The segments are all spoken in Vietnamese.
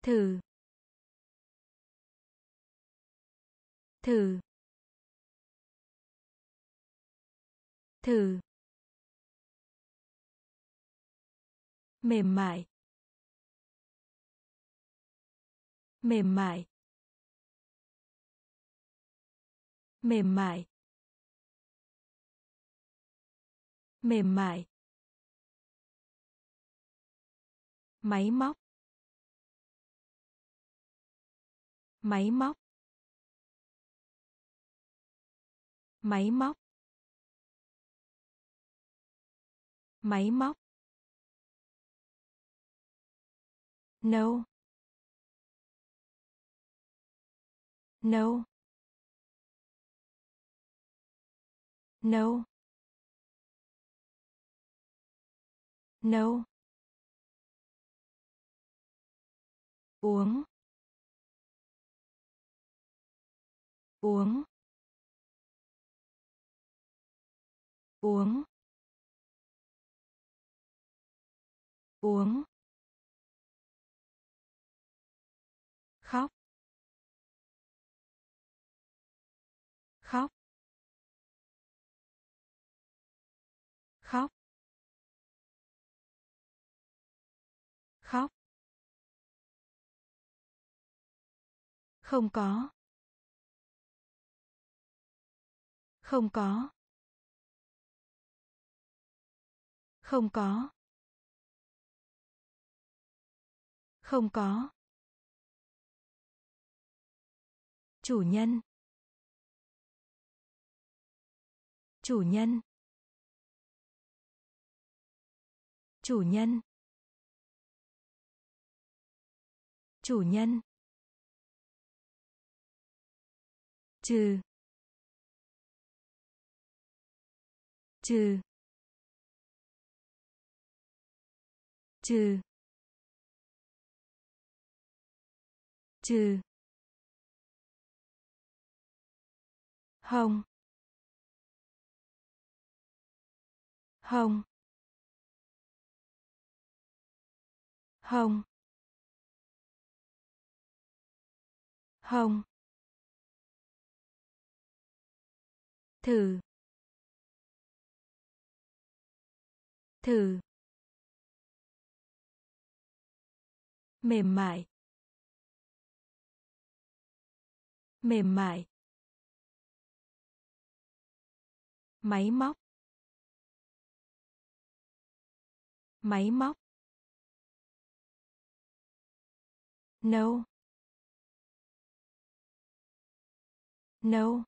thử, thử, thử, mềm mại, mềm mại, mềm mại, mềm mại, máy móc, máy móc, máy móc, máy móc, nâu, nâu, nâu, nâu, uống, uống, uống, uống, khóc, khóc, khóc, khóc, không có, không có, không có, không có, chủ nhân, chủ nhân, chủ nhân, chủ nhân, trừ, trừ, trừ, trừ, hồng, hồng, hồng, hồng, thử, thử, mềm mại, mềm mại, máy móc, máy móc, nâu, nâu,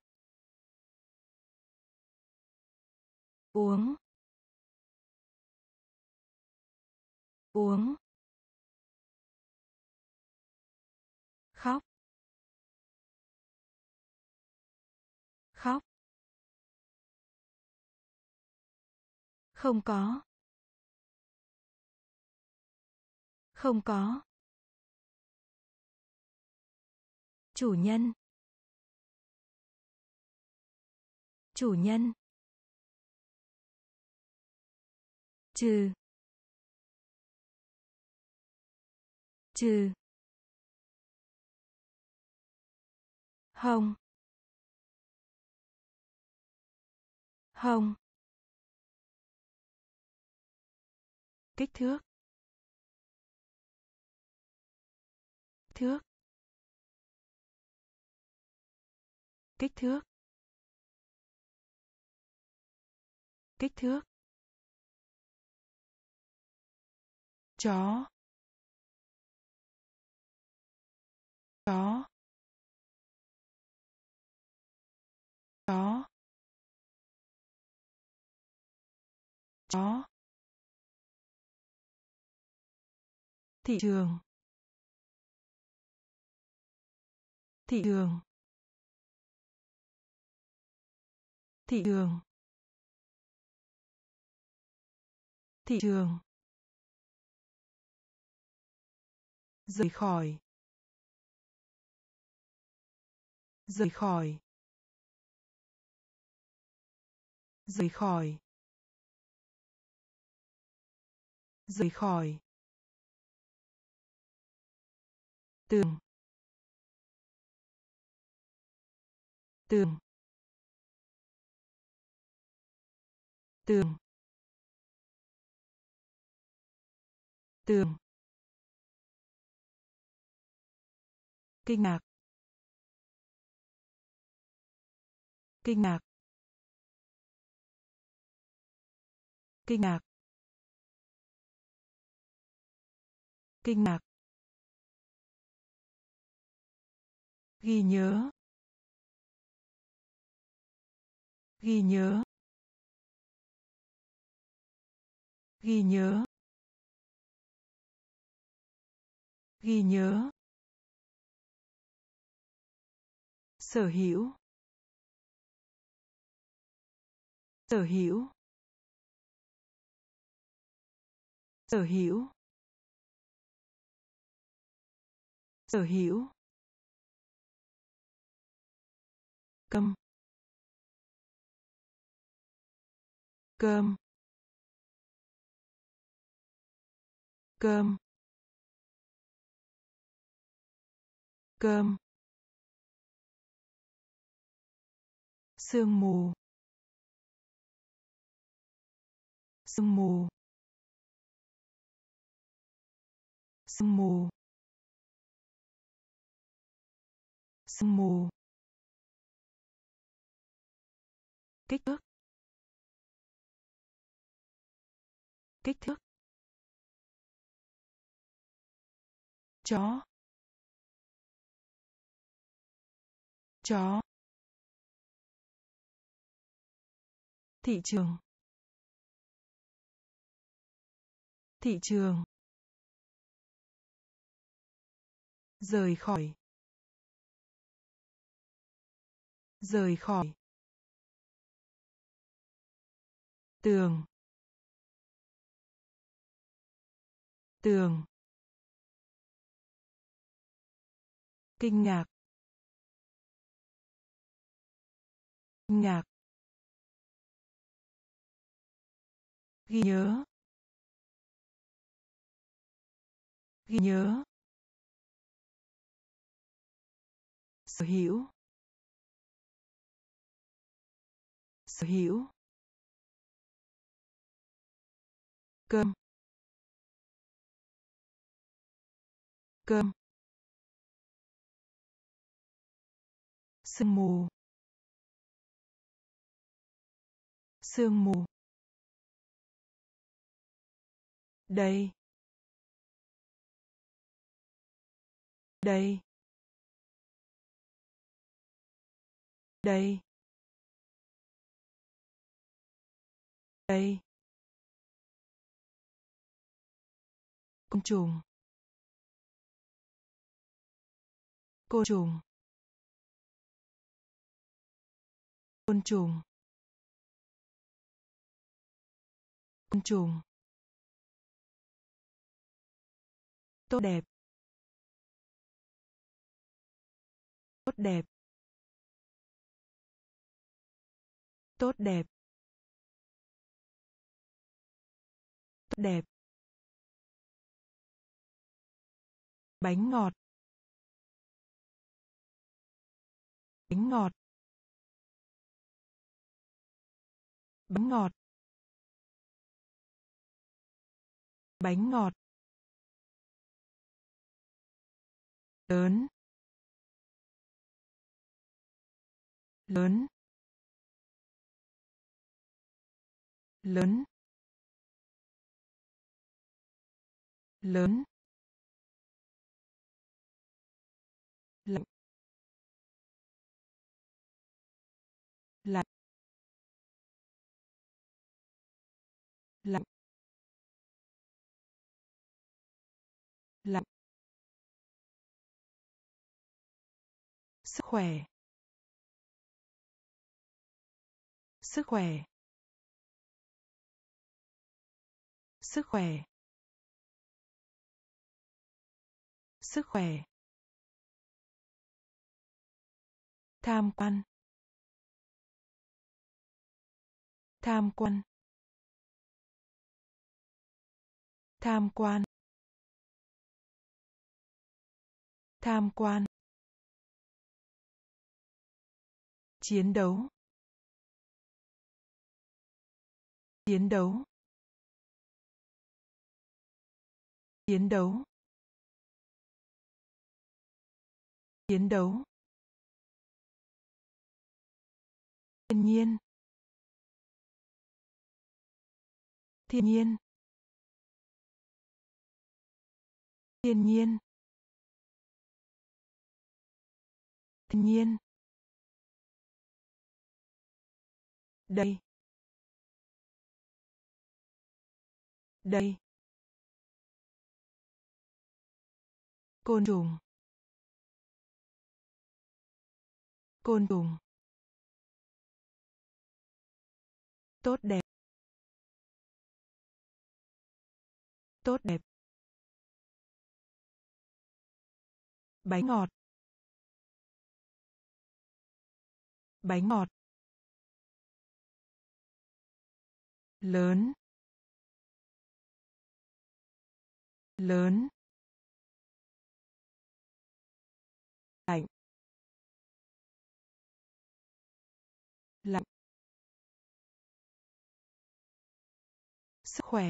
uống, uống, khóc, khóc, không có, không có, chủ nhân, chủ nhân, trừ, trừ, hồng, hồng, kích thước, thước, kích thước, kích thước, chó, chó, chó, chó, thị trường, thị trường, thị trường, thị trường, rời khỏi, rời khỏi, rời khỏi, rời khỏi, tường, tường, tường, tường, kinh ngạc, kinh ngạc, kinh ngạc, kinh ngạc, ghi nhớ, ghi nhớ, ghi nhớ, ghi nhớ, sở hữu, sở hữu, sở hữu, sở hữu, cơm, cơm, cơm, cơm, sương mù, sương mù, sương mù, sương mù, kích thước, kích thước, chó, chó, thị trường, thị trường, rời khỏi, rời khỏi, tường, tường, kinh ngạc, kinh ngạc, ghi nhớ, ghi nhớ, sở hữu, sở hữu, cơm, cơm, sương mù, sương mù, đây, đây, đây, đây, côn trùng, côn trùng, côn trùng, côn trùng, tốt đẹp, tốt đẹp, tốt đẹp, tốt đẹp, bánh ngọt, bánh ngọt, bánh ngọt, bánh ngọt, lớn, lớn, lớn, lớn, lạnh, lạnh, lạnh, lạnh, sức khỏe, sức khỏe, sức khỏe, sức khỏe, tham quan, tham quan, tham quan, Tham quan. Chiến đấu. Chiến đấu. Chiến đấu. Chiến đấu. Thiên nhiên. Thiên nhiên. Thiên nhiên. Thiên nhiên. Đây. Đây. Côn trùng. Côn trùng. Tốt đẹp. Tốt đẹp. Bánh ngọt. Bánh ngọt. Lớn. Lớn. Lạnh. Lạnh. Sức khỏe.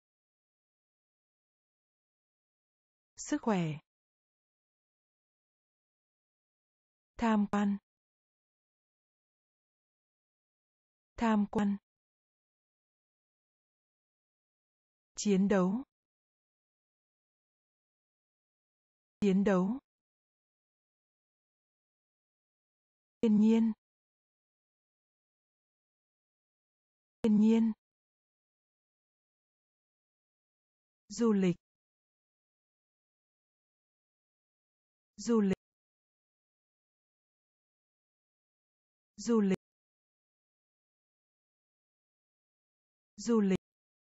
Sức khỏe. Tham quan. Tham quan. Chiến đấu. Chiến đấu. Thiên nhiên. Thiên nhiên. Du lịch. Du lịch. Du lịch. Du lịch.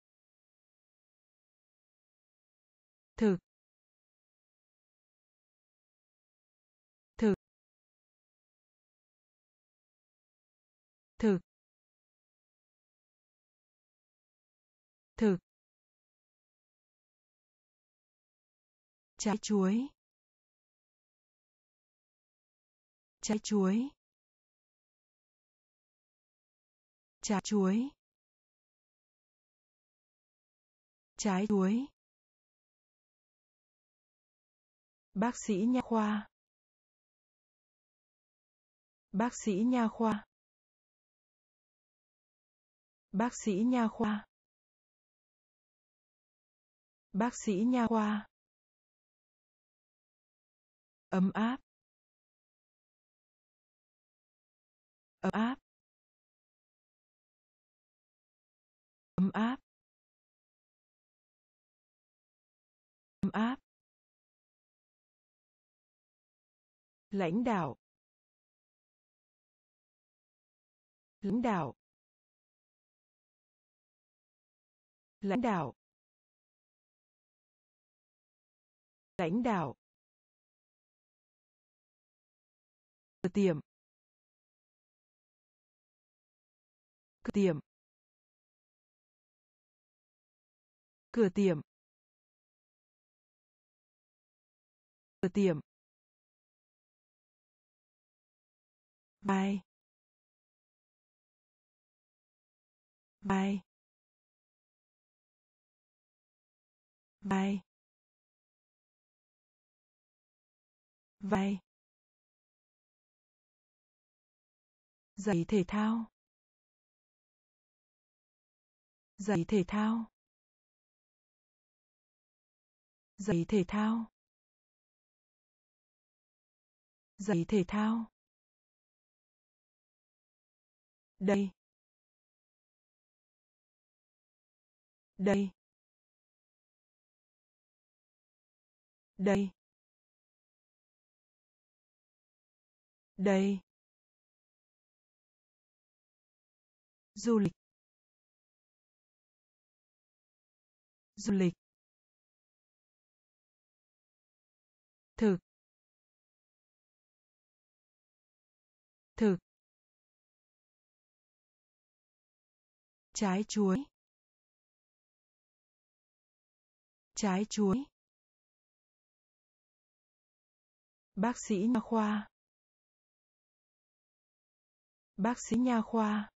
Thực. Thực. Thực. Thực. Trái chuối. Trái chuối. Trái chuối. Trái chuối. Bác sĩ nha khoa. Bác sĩ nha khoa. Bác sĩ nha khoa. Bác sĩ nha khoa. Ấm áp. Ấm áp. Ấm áp. Ấm áp. Lãnh đạo. Lãnh đạo. Lãnh đạo. Lãnh đạo. Cửa tiệm. Cửa tiệm. Cửa tiệm. Cửa tiệm. Vai. Vai. Vai. Vai. Giày thể thao. Giày thể thao. Giày thể thao. Giày thể thao. Đây. Đây. Đây. Đây. Du lịch. Du lịch. Thực. Thực. Trái chuối. Trái chuối. Bác sĩ nha khoa. Bác sĩ nha khoa.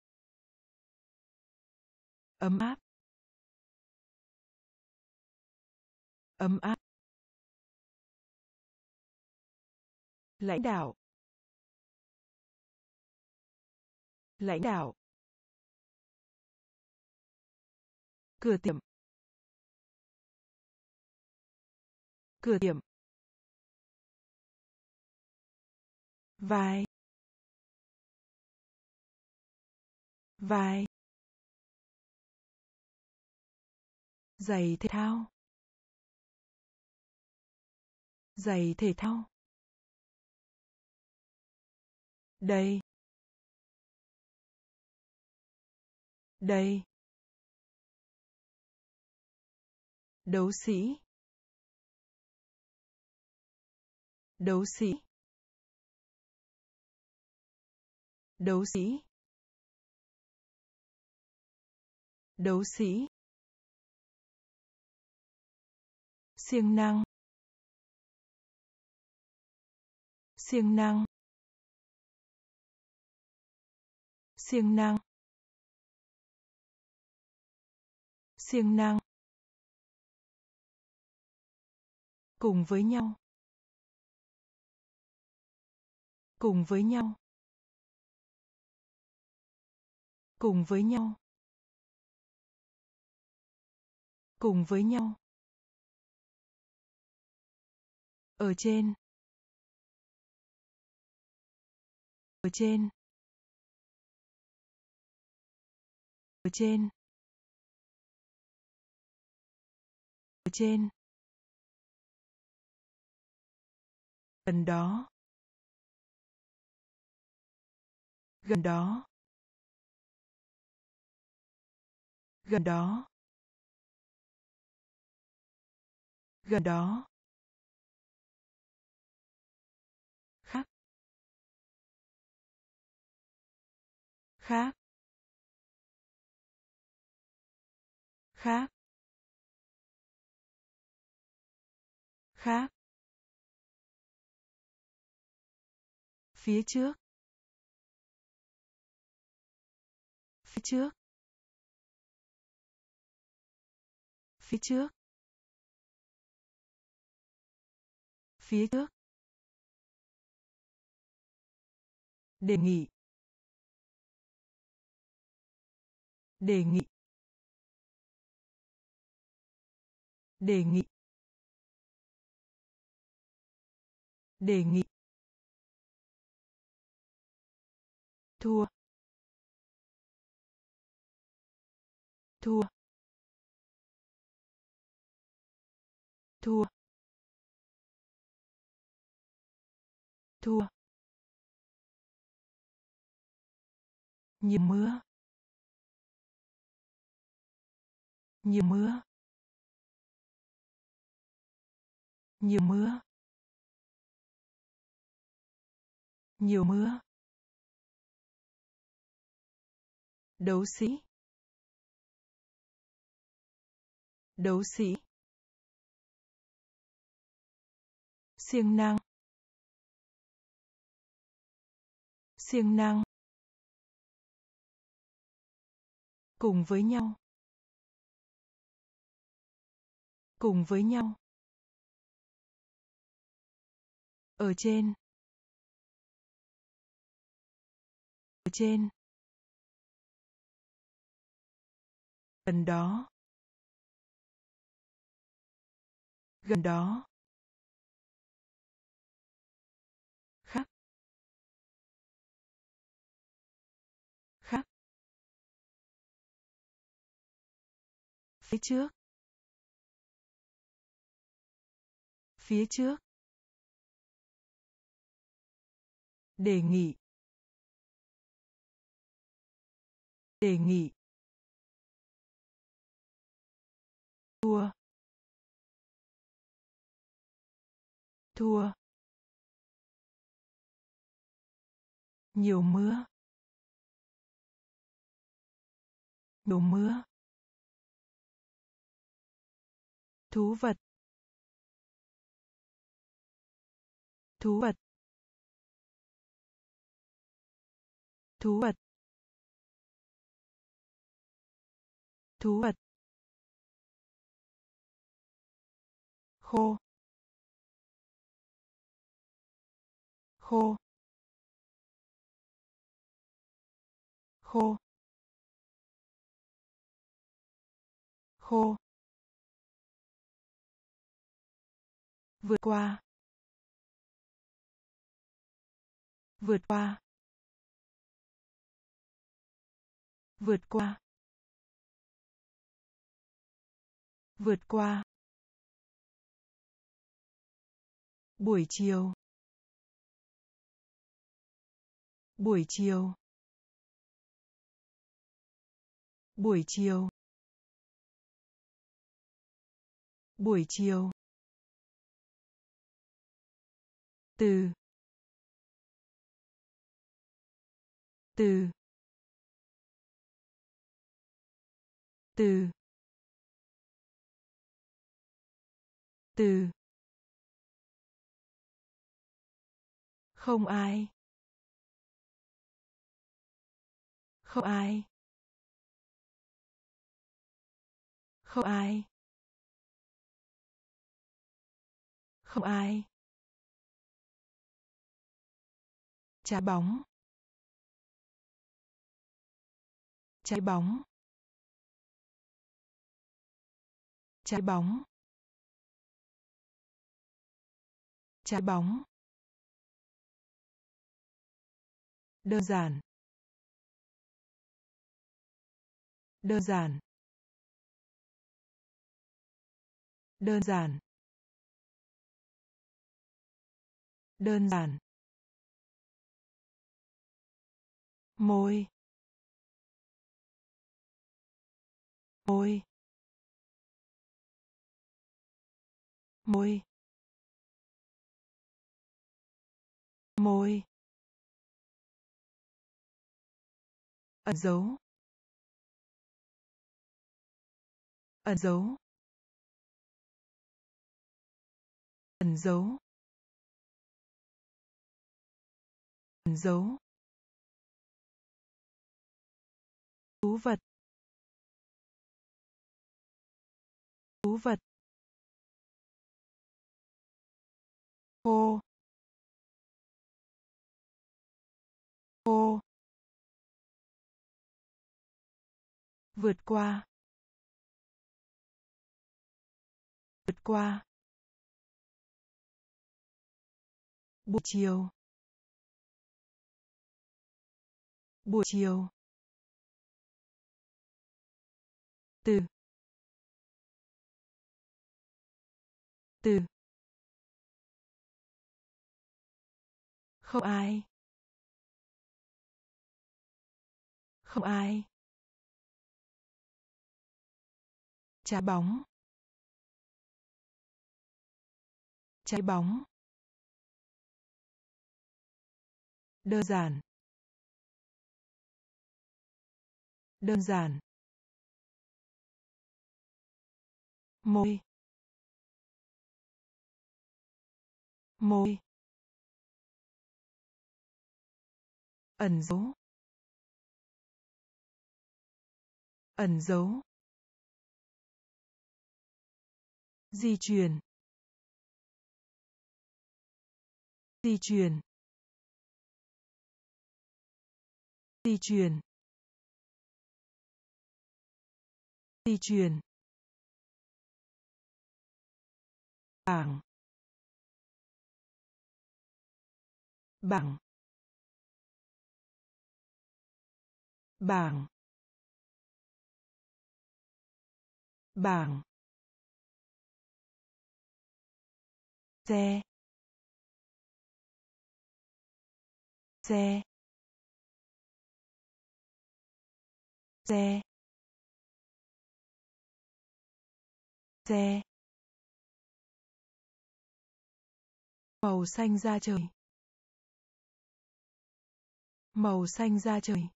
Ấm áp. Ấm áp. Lãnh đạo. Lãnh đạo. Cửa tiệm. Cửa tiệm. Vai. Vai. Giày thể thao. Giày thể thao. Đây. Đây. Đấu sĩ. Đấu sĩ. Đấu sĩ. Đấu sĩ. Siêng năng. Siêng năng. Siêng năng. Siêng năng. Cùng với nhau. Cùng với nhau. Cùng với nhau. Cùng với nhau. Ở trên. Ở trên. Ở trên. Ở trên. Gần đó. Gần đó. Gần đó. Gần đó. Khác. Khác. Khác. Khác. Phía trước. Phía trước. Phía trước. Phía trước. Đề nghị. Đề nghị. Đề nghị. Đề nghị. Thua. Thua. Thua. Thua. Nhiều mưa. Nhiều mưa. Nhiều mưa. Nhiều mưa. Đấu sĩ. Đấu sĩ. Siêng năng. Siêng năng. Cùng với nhau. Cùng với nhau. Ở trên. Ở trên. Gần đó. Gần đó. Khác. Khác. Phía trước. Phía trước. Đề nghị. Đề nghị. Thua. Thua. Nhiều mưa. Nhiều mưa. Thú vật. thú vật, thú vật, thú vật, khô, khô, khô, khô, vượt qua, vượt qua, vượt qua, vượt qua, buổi chiều, buổi chiều, buổi chiều, buổi chiều, từ, từ, từ, từ, không ai, không ai, không ai, không ai, trái bóng, trái bóng, trái bóng, trái bóng, đơn giản, đơn giản, đơn giản, đơn giản, môi, môi, môi, môi, ẩn dấu, ẩn dấu, ẩn dấu, ẩn dấu, thú vật, thú vật, khô, khô, vượt qua, vượt qua, buổi chiều, buổi chiều, từ, từ, không ai, không ai, trái bóng, trái bóng, đơn giản, đơn giản, môi, môi, ẩn dấu, ẩn dấu, di chuyển, di chuyển, di chuyển, di chuyển, bảng, bảng, bảng, bảng, xe, xe, xe, xe, màu xanh da trời, màu xanh da trời,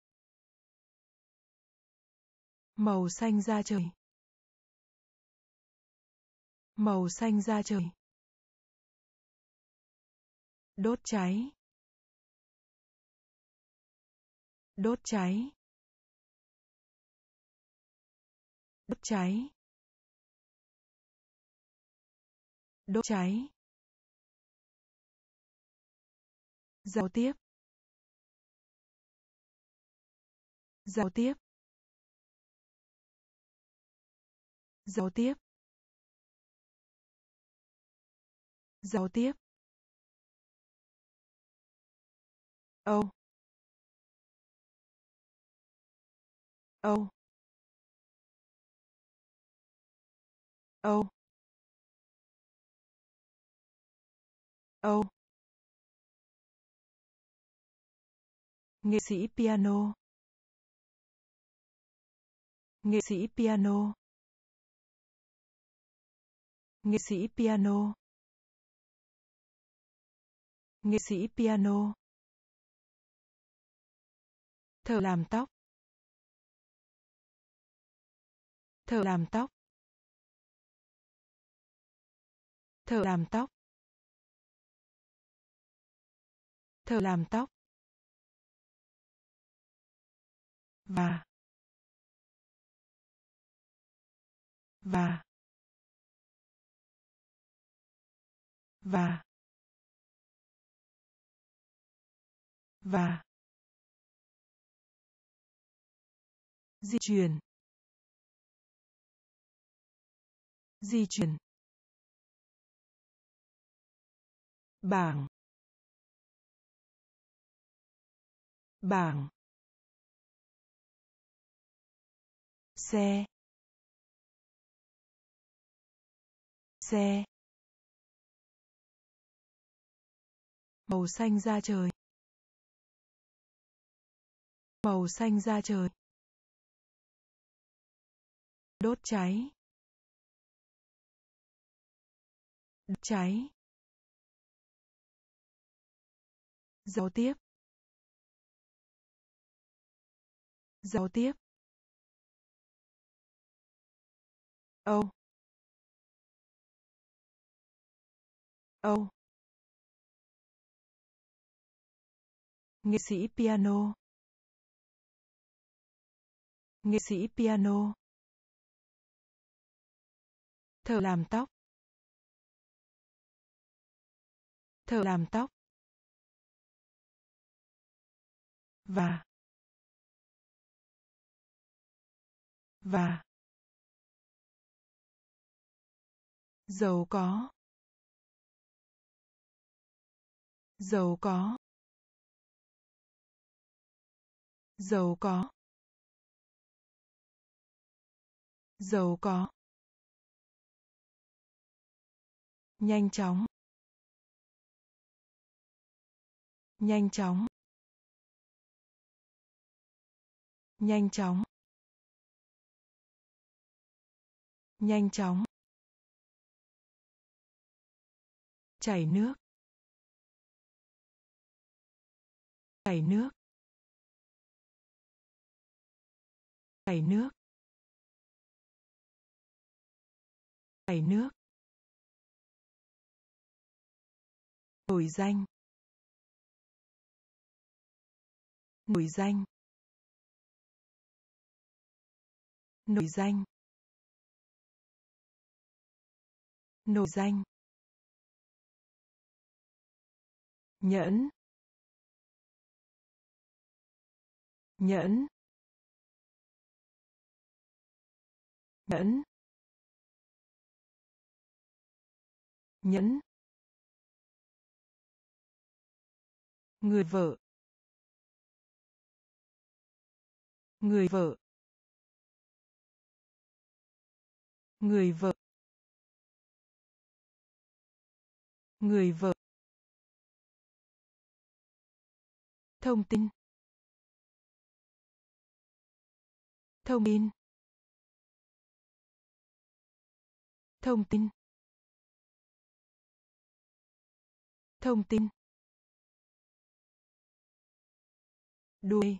màu xanh da trời, màu xanh da trời, đốt cháy, đốt cháy, đốt cháy, đốt cháy, giao tiếp, giao tiếp, giao tiếp, giao tiếp, âu, âu, âu, âu, nghệ sĩ piano, nghệ sĩ piano, nghệ sĩ piano, nghệ sĩ piano, thợ làm tóc, thợ làm tóc, thợ làm tóc, thợ làm tóc, và và và và di chuyển, di chuyển, bảng, bảng, xe, xe, màu xanh da trời, màu xanh da trời, đốt cháy, đốt cháy, giao tiếp, giao tiếp, âu, âu, nghệ sĩ piano, nghệ sĩ piano, thợ làm tóc, thợ làm tóc, và giàu có, giàu có, giàu có, giàu có, nhanh chóng, nhanh chóng, nhanh chóng, nhanh chóng, chảy nước, chảy nước, chảy nước, chảy nước, nổi danh, nổi danh, nổi danh, nổi danh, nhẫn, nhẫn, nhẫn, nhẫn, người vợ, người vợ, người vợ, người vợ, thông tin, thông tin, thông tin, thông tin, đuôi,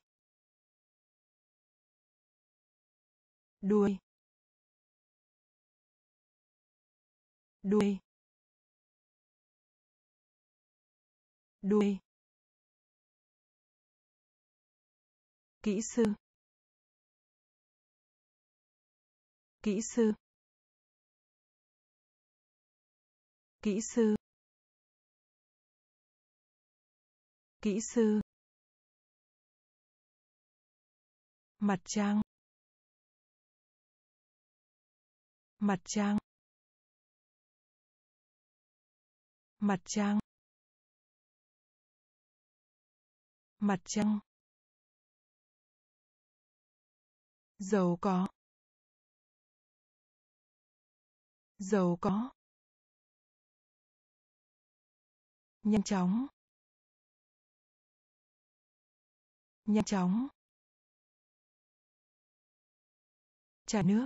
đuôi, đuôi, đuôi, kỹ sư, kỹ sư, kỹ sư, kỹ sư, mặt trăng, mặt trăng, mặt trăng, mặt trăng, giàu có, giàu có, nhanh chóng, nhanh chóng, chảy nước,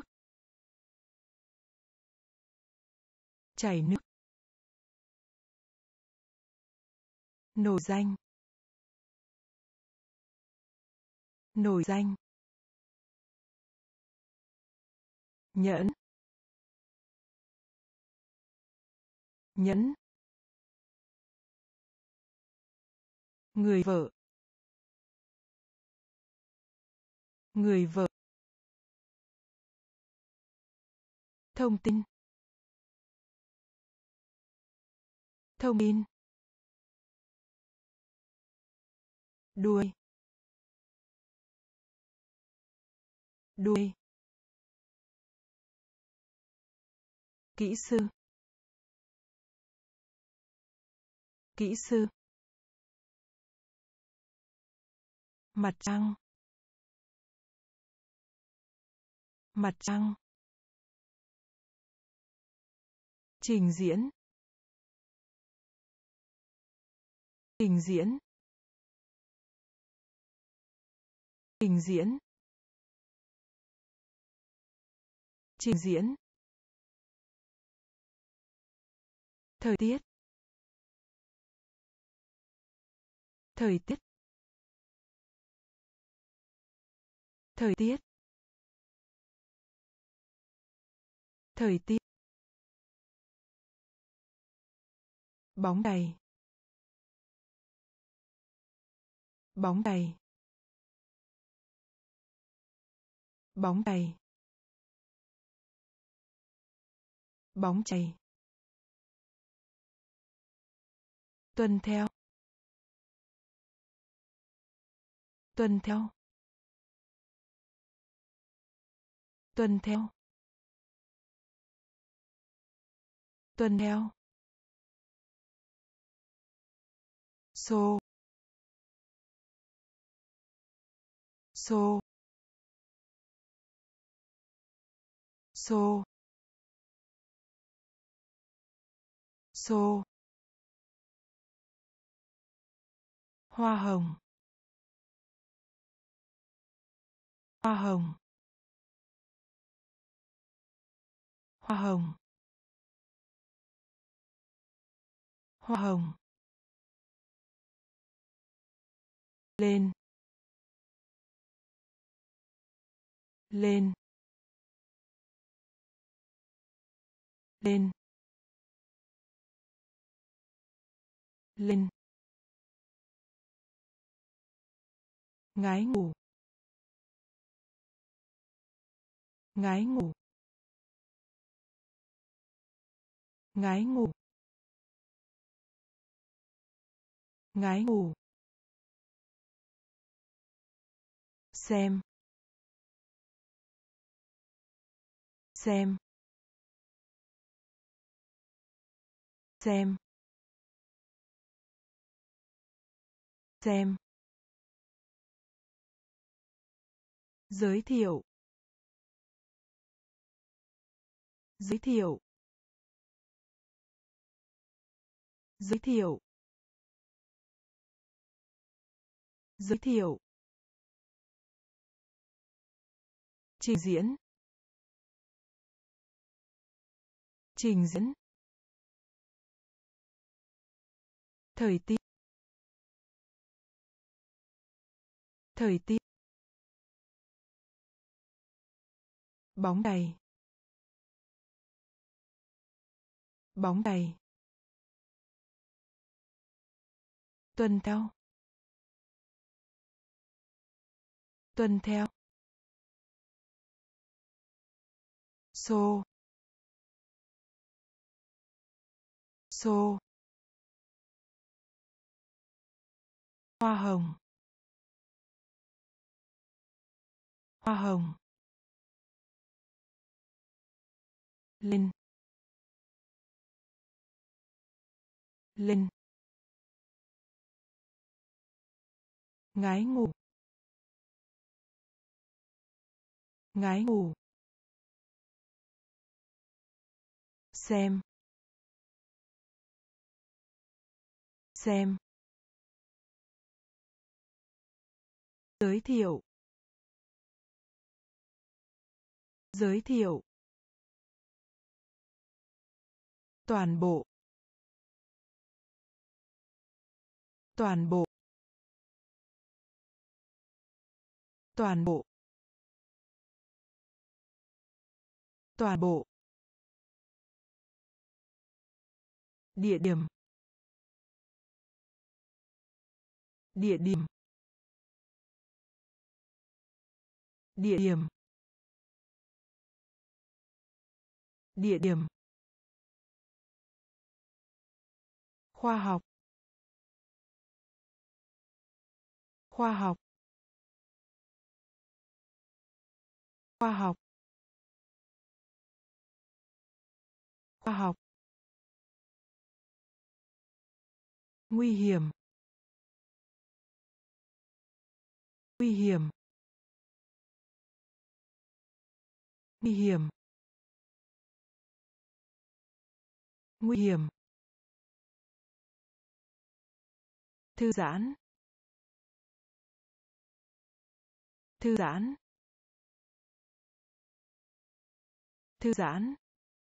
chảy nước, nổi danh, nổi danh, nhẫn, nhẫn, người vợ, người vợ, thông tin, thông tin, đuôi, đuôi, kỹ sư, kỹ sư, mặt trăng, mặt trăng, trình diễn, trình diễn, trình diễn, trình diễn, thời tiết, thời tiết, thời tiết, thời tiết, bóng đầy, bóng đầy, bóng đầy, bóng chày, tuân theo, tuân theo, tuân theo, tuân theo, xô, xô, xô, xô, hoa hồng, hoa hồng, hoa hồng, hoa hồng, lên, lên, lên, lên, ngái ngủ, ngái ngủ, ngái ngủ, ngái ngủ, xem, xem, xem, xem, giới thiệu, giới thiệu, giới thiệu, giới thiệu, trình diễn, trình diễn, thời tiết, thời tiết, bóng đầy, bóng đầy, Tuân theo. Tuân theo. Xô. Xô. Hoa hồng. Hoa hồng. Lên. Lên. Ngái ngủ. Ngái ngủ. Xem. Xem. Giới thiệu. Giới thiệu. Toàn bộ. Toàn bộ. Toàn bộ. Toàn bộ. Địa điểm. Địa điểm. Địa điểm. Địa điểm. Khoa học. Khoa học. Khoa học. Khoa học. Nguy hiểm. Nguy hiểm. Nguy hiểm. Nguy hiểm. Thư giãn. Thư giãn. Thư giãn.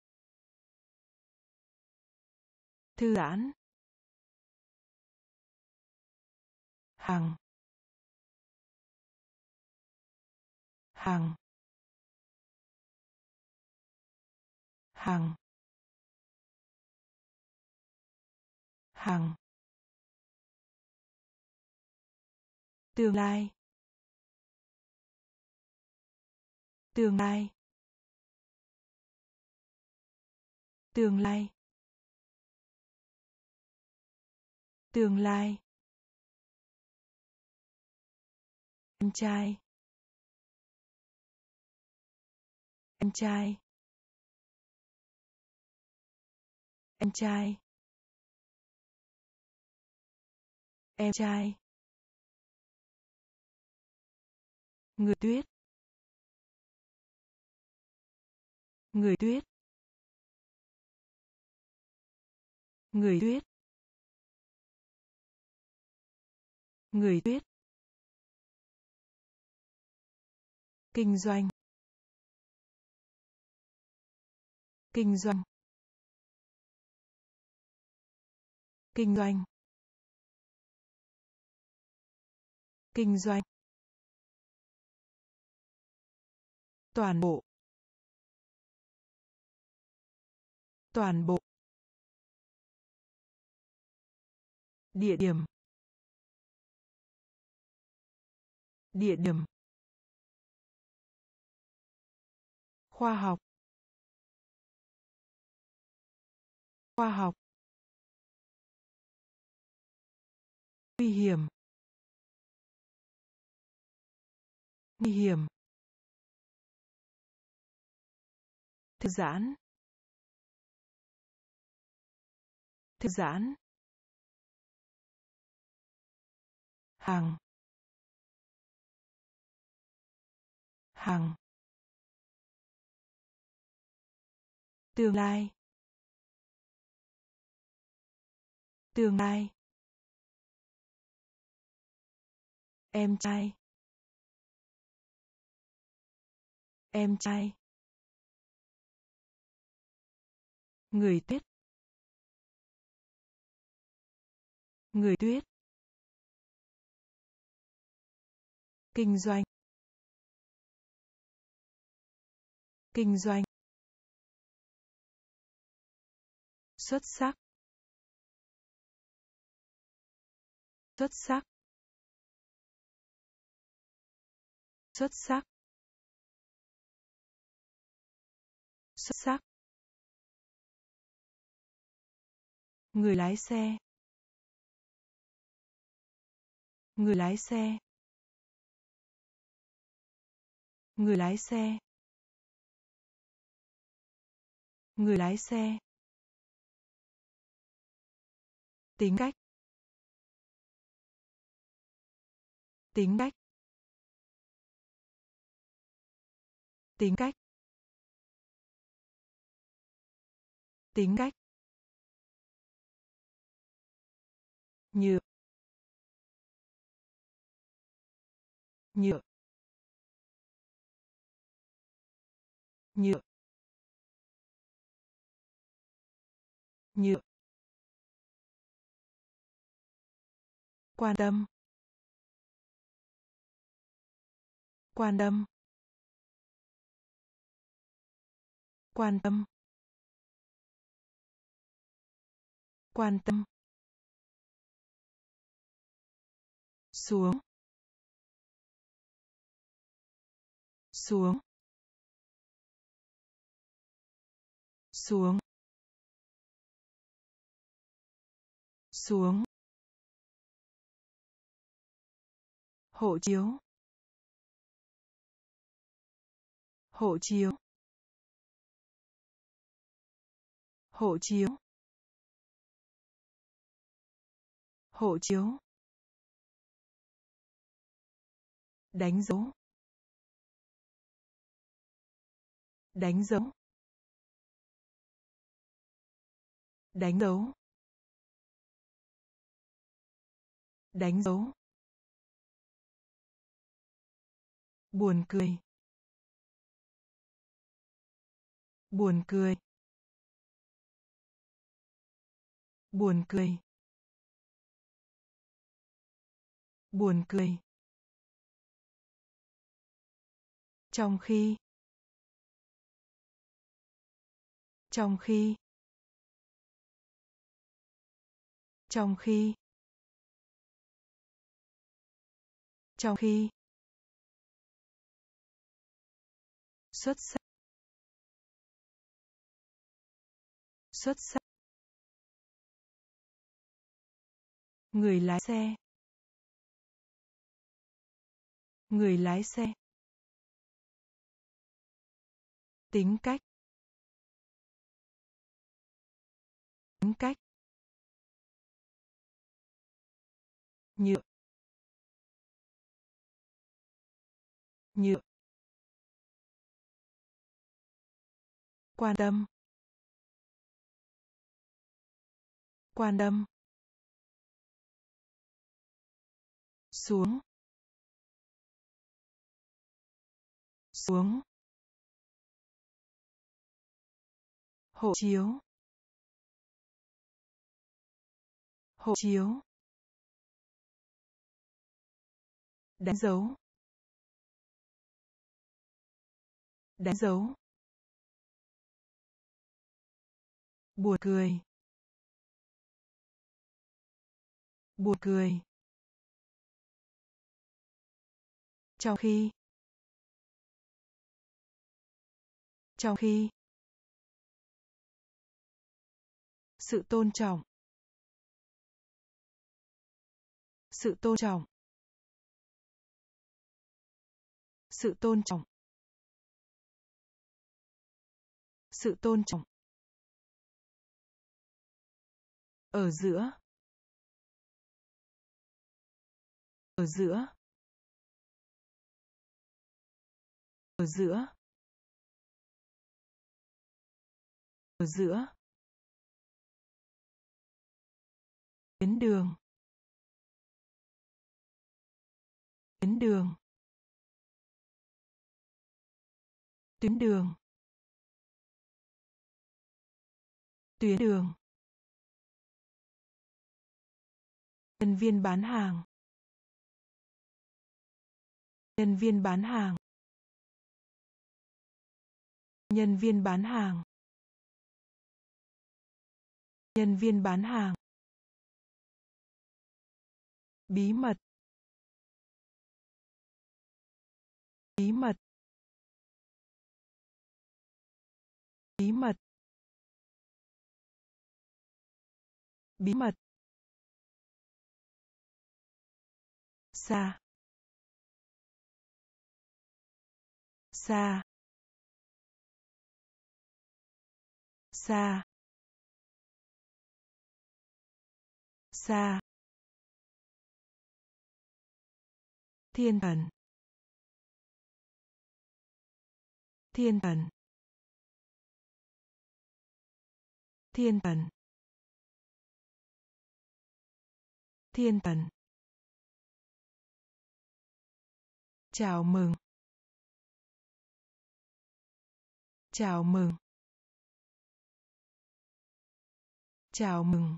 Thư giãn. Hàng. Hàng. Hàng. Hàng. Tương lai. Tương lai. Tương lai. Tương lai. Em trai. Em trai. Em trai. Em trai. Người tuyết. Người tuyết. Người tuyết. Người tuyết. Kinh doanh. Kinh doanh. Kinh doanh. Kinh doanh. Toàn bộ. Toàn bộ. Địa điểm. Địa điểm. Khoa học. Khoa học. Nguy hiểm. Nguy hiểm. Thư giãn. Thư giãn. Hàng. Hàng. Tương lai. Tương lai. Em trai. Em trai. Người tuyết. Người tuyết. Kinh doanh. Kinh doanh. Xuất sắc. Xuất sắc. Xuất sắc. Xuất sắc. Người lái xe. Người lái xe. Người lái xe. Người lái xe. Tính cách. Tính cách. Tính cách. Tính cách. Nhựa. Nhựa. Nhựa. Nhựa. Quan tâm. Quan tâm. Quan tâm. Quan tâm. Xuống. Xuống. Xuống. Xuống. Hộ chiếu. Hộ chiếu. Hộ chiếu. Hộ chiếu. Đánh dấu. Đánh dấu. Đánh dấu. Đánh dấu. Buồn cười. Buồn cười. Buồn cười. Buồn cười. Trong khi. Trong khi. Trong khi. Trong khi. Xuất sắc. Xuất sắc. Người lái xe. Người lái xe. Tính cách. Tính cách. Nhựa. Nhựa. Quan tâm. Quan tâm. Xuống. Xuống. Hộ chiếu. Hộ chiếu. Đánh dấu. Đánh dấu. Buồn cười. Buồn cười. Trong khi. Trong khi. Sự tôn trọng. Sự tôn trọng. Sự tôn trọng. Sự tôn trọng. Ở giữa. Ở giữa. Ở giữa. Ở giữa. Tuyến đường. Tuyến đường. Tuyến đường. Tuyến đường. Nhân viên bán hàng. Nhân viên bán hàng. Nhân viên bán hàng. Nhân viên bán hàng. bí mật, bí mật, bí mật, bí mật, xa, xa, xa, xa, thiên thần, thiên thần, thiên thần, thiên thần, chào mừng, chào mừng, chào mừng,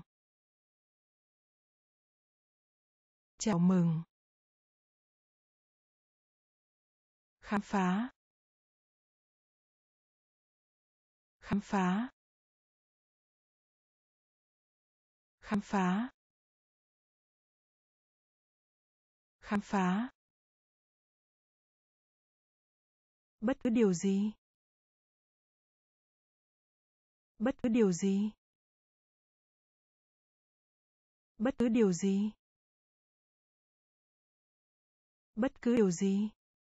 chào mừng, khám phá, khám phá, khám phá, khám phá, bất cứ điều gì, bất cứ điều gì, bất cứ điều gì, bất cứ điều gì,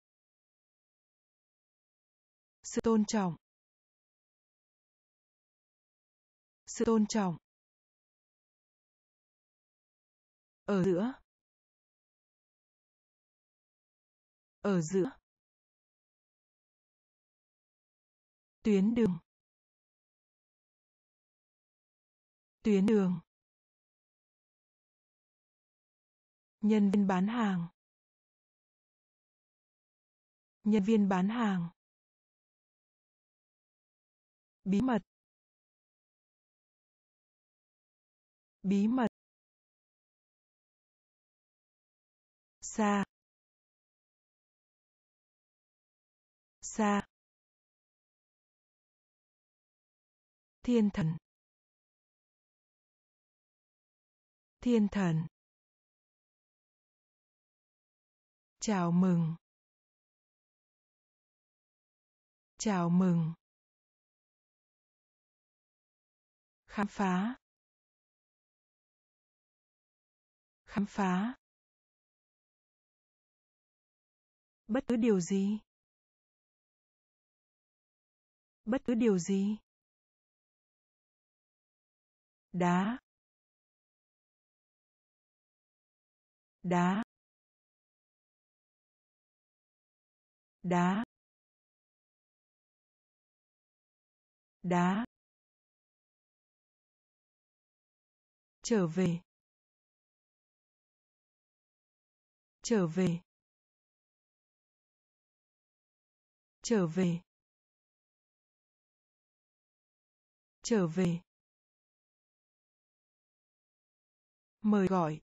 sự tôn trọng, sự tôn trọng, ở giữa, ở giữa, tuyến đường, tuyến đường, nhân viên bán hàng, nhân viên bán hàng, bí mật, bí mật, xa, xa, thiên thần, thiên thần, chào mừng, chào mừng, khám phá, khám phá, bất cứ điều gì, bất cứ điều gì, đá, đá, đá, đá, trở về, trở về, trở về, trở về, mời gọi,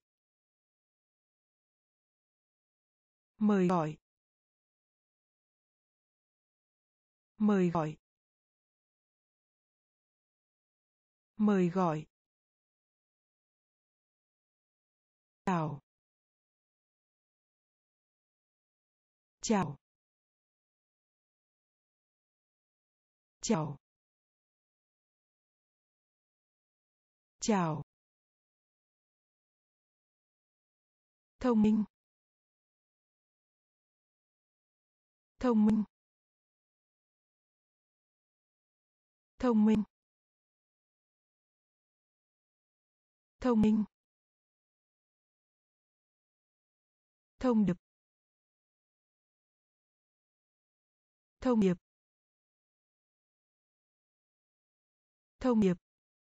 mời gọi, mời gọi, mời gọi, chào, chào, chào, chào, thông minh, thông minh, thông minh, thông minh, thông điệp, thông điệp, thông điệp,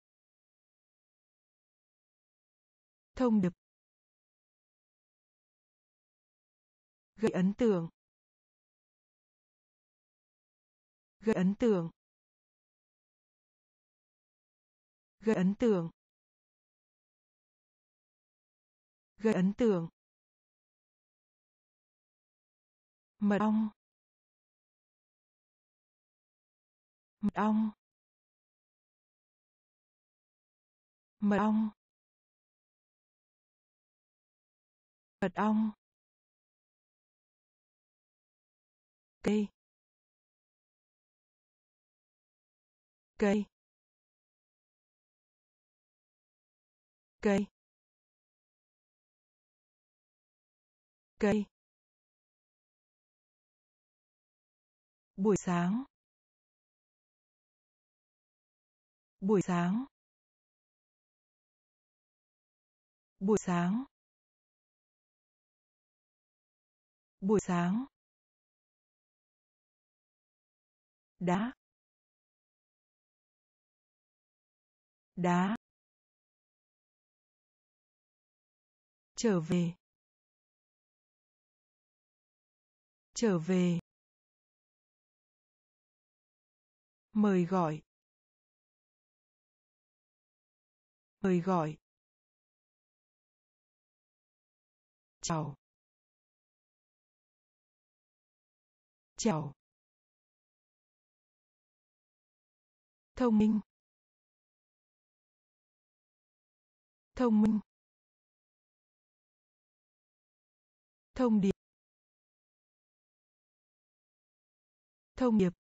thông điệp, gây ấn tượng, gây ấn tượng, gây ấn tượng, gây ấn tượng, mật ong, mật ong, mật ong, Mật ong. Cây. Cây. Cây. Cây. Buổi sáng. Buổi sáng. Buổi sáng. Buổi sáng. Đá. Đá. Trở về. Trở về. Mời gọi. Mời gọi. Chào. Chào. Thông minh. Thông minh. Thông điệp. Thông điệp.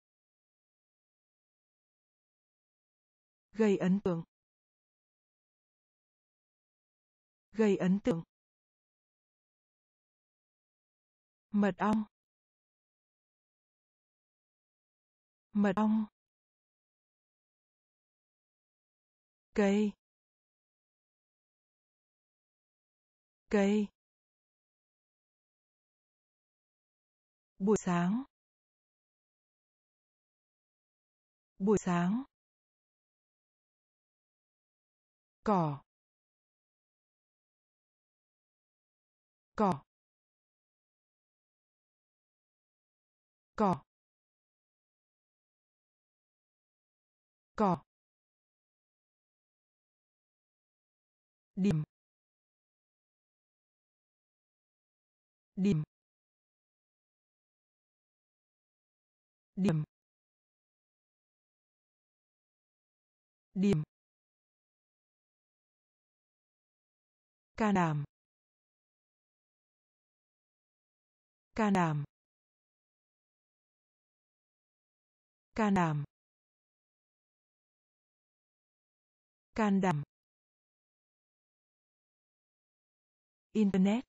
Gây ấn tượng. Gây ấn tượng. Mật ong. Mật ong. Cây. Cây. Buổi sáng. Buổi sáng. Cỏ. Cỏ. Cỏ. Cỏ. Điểm. Điểm. Điểm. Điểm. Can đảm. Can đảm. Can đảm. Can đảm. Internet.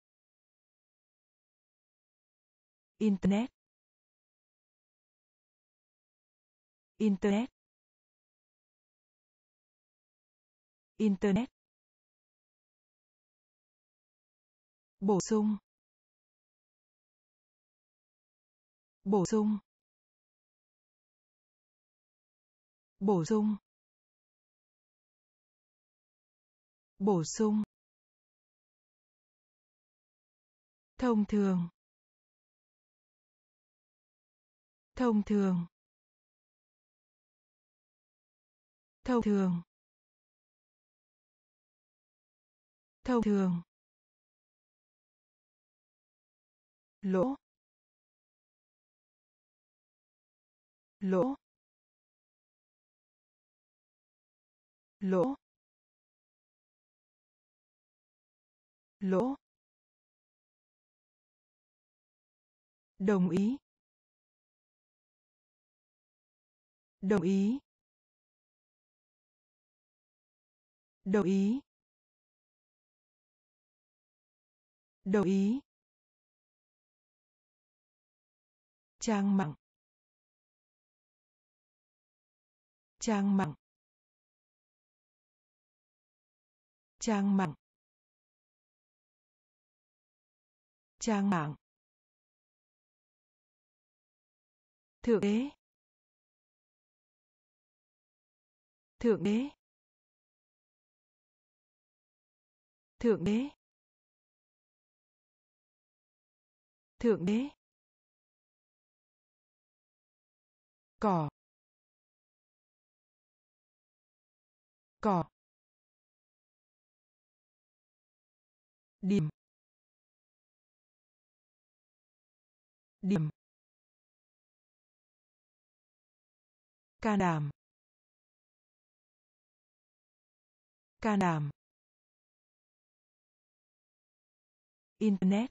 Internet. Internet. Internet. Bổ sung. Bổ sung. Bổ sung. Bổ sung. Thông thường. Thông thường. Thông thường. Thông thường. Lỗ. Lỗ. Lỗ. Lỗ. Đồng ý. Đồng ý. Đồng ý. Đồng ý. Trang mạng. Trang mạng. Trang mạng. Trang mạng. Thượng đế. Thượng đế. Thượng đế. Thượng đế. Cỏ. Cỏ. Điểm. Điểm. Can đảm. Can đảm. internet,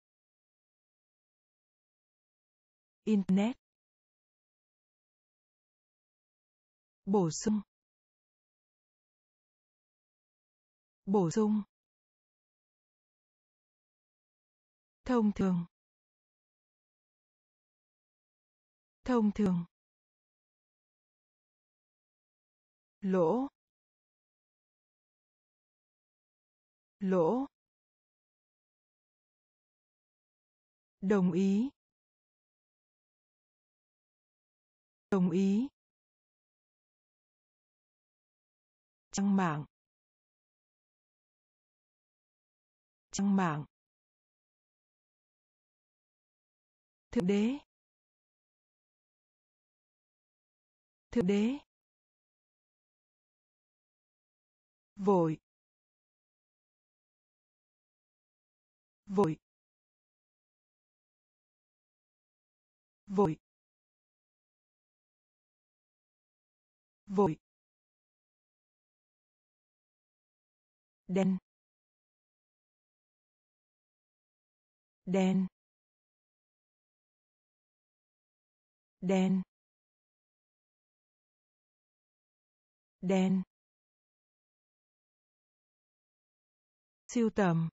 internet, bổ sung, bổ sung, thông thường, thông thường, lỗ, lỗ, đồng ý, đồng ý, trang mạng, trang mạng, thượng đế, thượng đế, vội, vội, vội, vội, đen, đen, đen, đen, sưu tầm,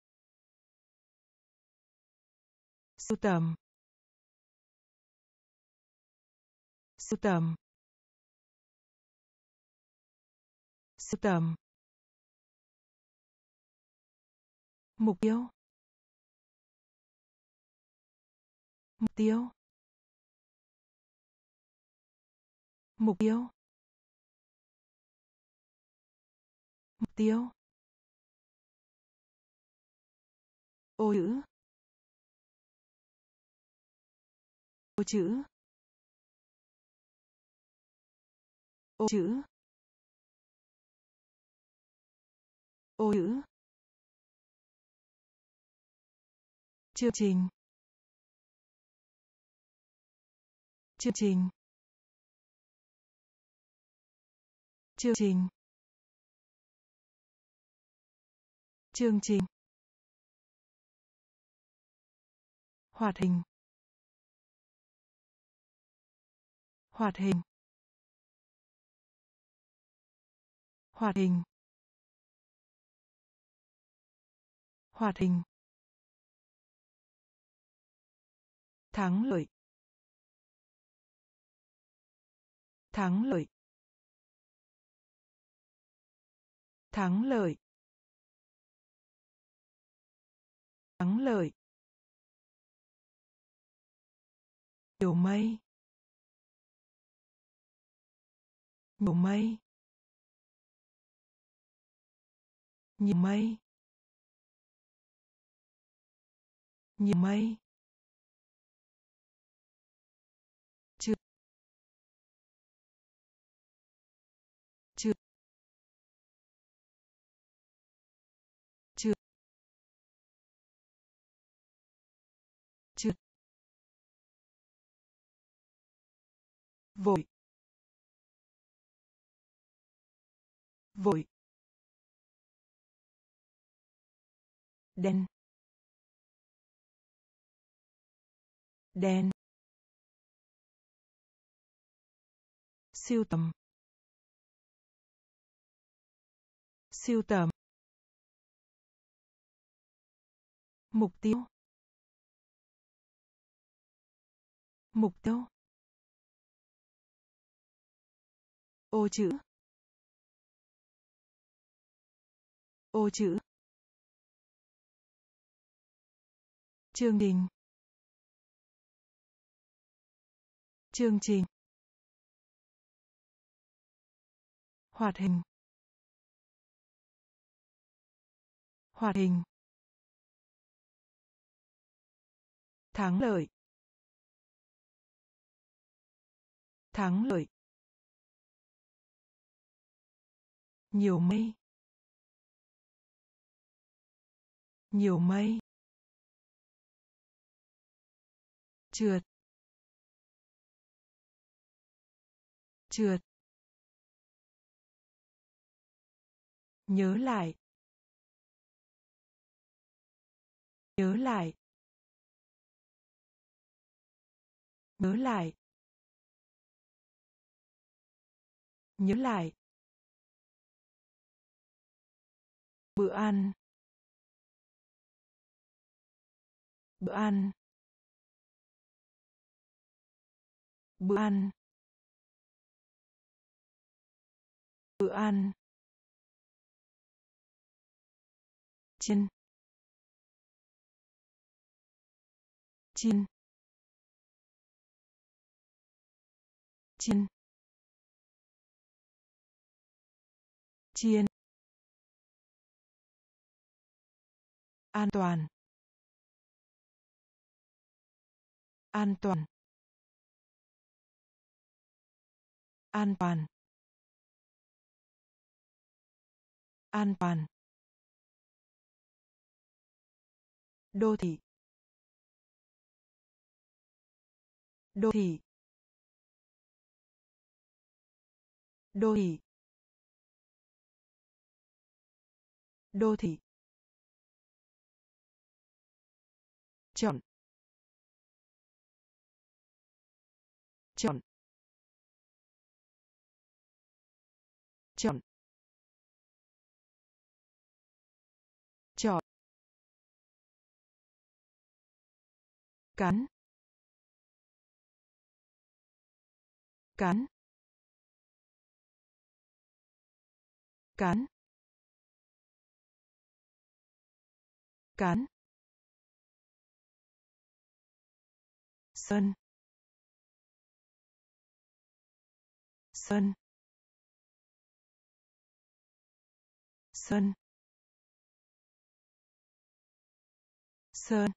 sưu tầm, sưu tầm, sưu tầm, mục tiêu, mục tiêu, mục tiêu, mục tiêu, ô chữ, ô chữ, ô chữ, ô chữ, chương trình, chương trình, chương trình, chương trình, hoạt hình, hoạt hình, hoạt hình, hoạt hình, thắng lợi, thắng lợi, thắng lợi, thắng lợi, nhiều mây, nhiều mây, nhiều mây, nhiều mây, chưa, chưa, chưa, chưa, vội, vội, đen, đen, sưu tầm, sưu tầm, mục tiêu, mục tiêu, ô chữ, ô chữ, chương trình, chương trình, hoạt hình, hoạt hình, thắng lợi, thắng lợi, nhiều mây, nhiều mây, trượt, trượt, nhớ lại, nhớ lại, nhớ lại, nhớ lại, bữa ăn, bữa ăn, bữa ăn, bữa ăn, chiên, chiên, chiên, chiên, an toàn, an toàn, an toàn, an toàn, đô thị, đô thị, đô thị, đô thị, chọn, chọn, chọn, chọn, cắn, cắn, cắn, cắn, sơn, sơn, sơn, sơn,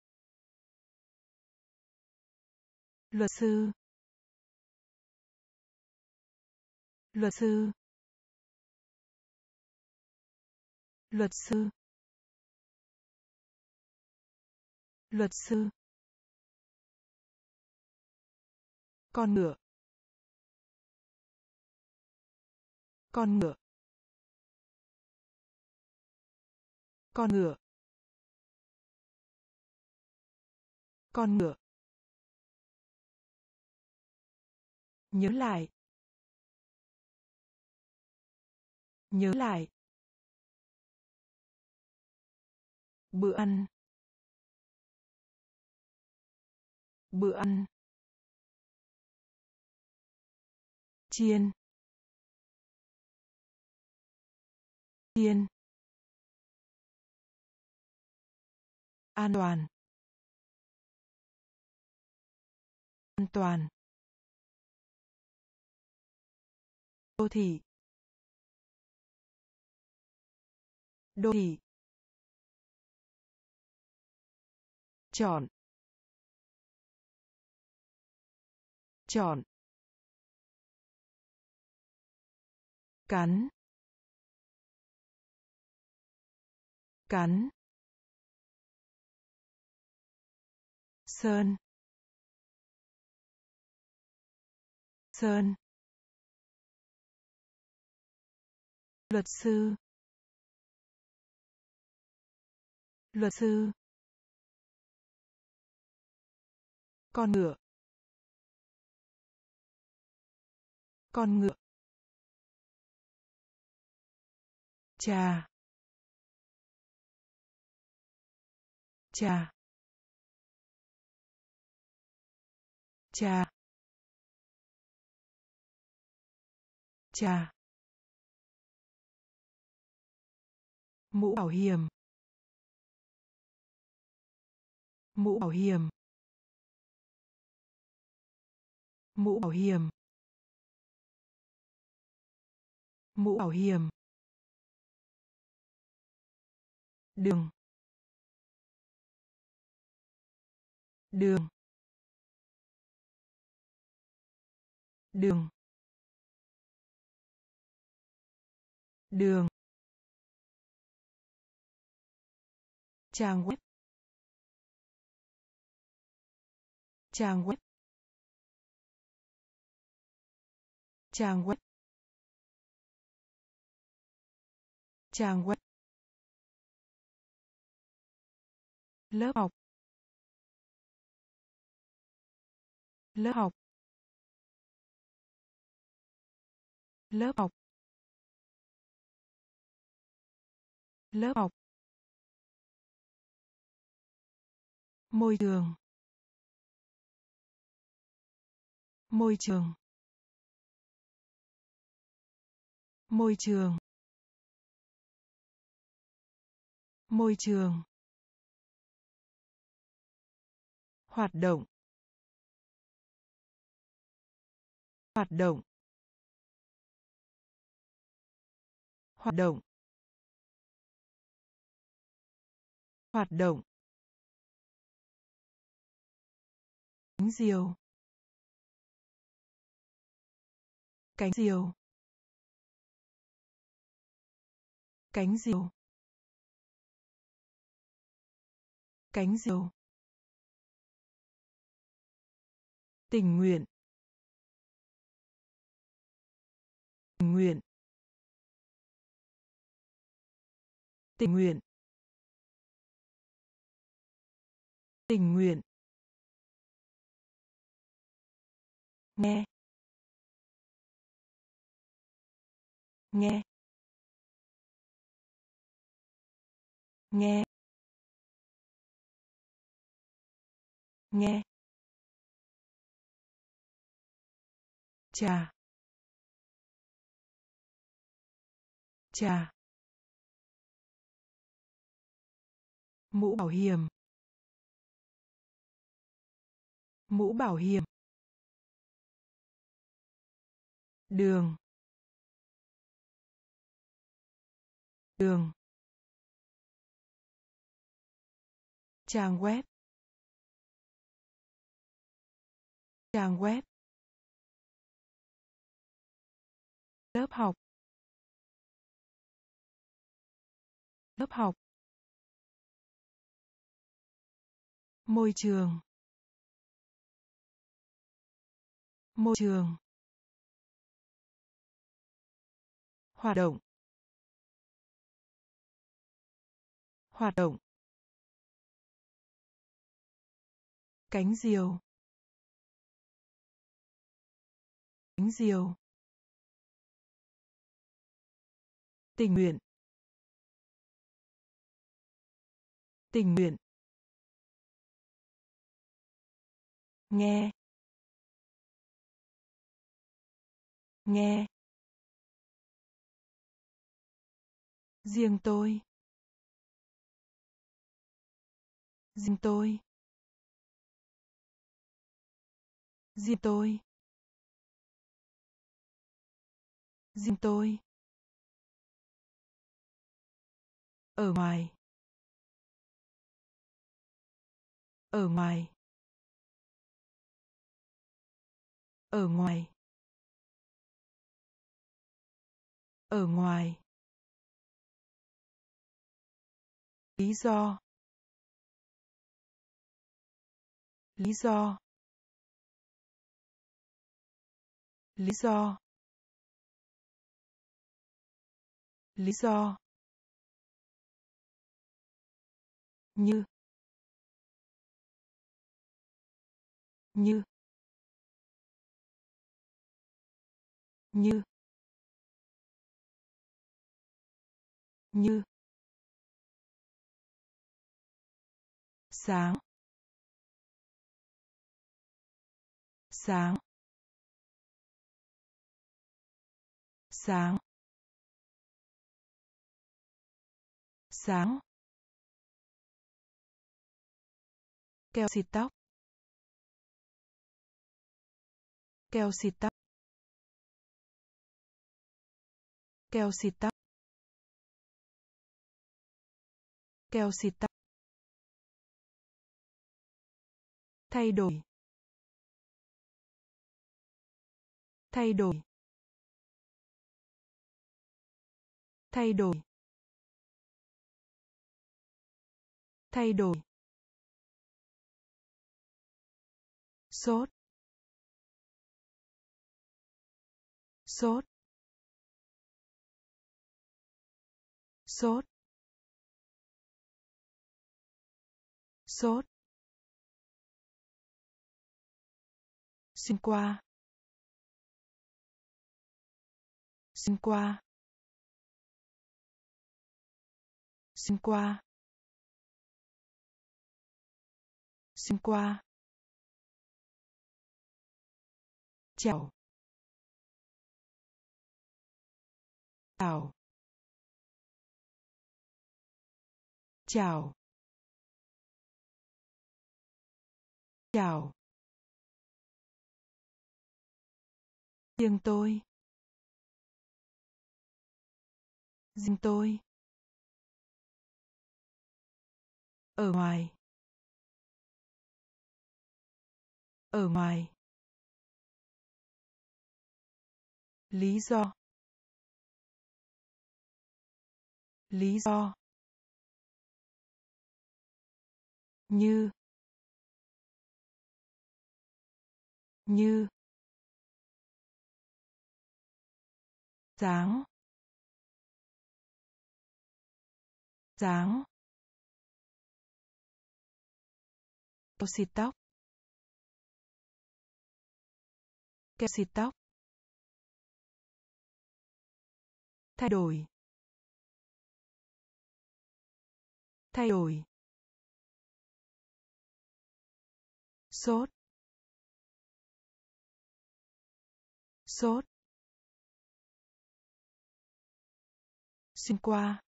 luật sư, luật sư, luật sư, luật sư, con ngựa, con ngựa, con ngựa, con ngựa, nhớ lại, nhớ lại, bữa ăn, bữa ăn, chiên, chiên, an toàn, an toàn, đô thị, đô thị, chọn, chọn, cắn, cắn, sơn, sơn, luật sư, luật sư, con ngựa, con ngựa, trà, trà, trà, trà, mũ bảo hiểm, mũ bảo hiểm, mũ bảo hiểm, mũ bảo hiểm, đường, đường, đường, đường, trang web, trang web, trang web, trang web, lớp học, lớp học, lớp học, lớp học, môi trường, môi trường, môi trường, môi trường, hoạt động, hoạt động, hoạt động, hoạt động, cánh diều, cánh diều, cánh diều, cánh diều, tình nguyện, tình nguyện, tình nguyện, tình nguyện, nghe, nghe, nghe, nghe, trà, trà, mũ bảo hiểm, mũ bảo hiểm, đường, đường, trang web, trang web, lớp học, lớp học, môi trường, môi trường, hoạt động, hoạt động, cánh diều, cánh diều, tình nguyện, tình nguyện, nghe, nghe, riêng tôi, riêng tôi, riêng tôi, riêng tôi, ở ngoài, ở ngoài, ở ngoài, ở ngoài, lý do, lý do, lý do, lý do, như, như, như, như, sáng, sáng, sáng, sáng, keo xịt tóc, keo xịt tóc, keo xịt tóc, keo xịt tóc, thay đổi, thay đổi, thay đổi, thay đổi, sốt, sốt, sốt, sốt, xuyên qua, xuyên qua, xuyên qua, xuyên qua, chào, chào, chào, chào, riêng tôi, riêng tôi, ở ngoài, ở ngoài, lý do, lý do, như, như, dáng, dáng, keo xịt tóc, keo xịt tóc, thay đổi, thay đổi, sốt, sốt, xuyên qua,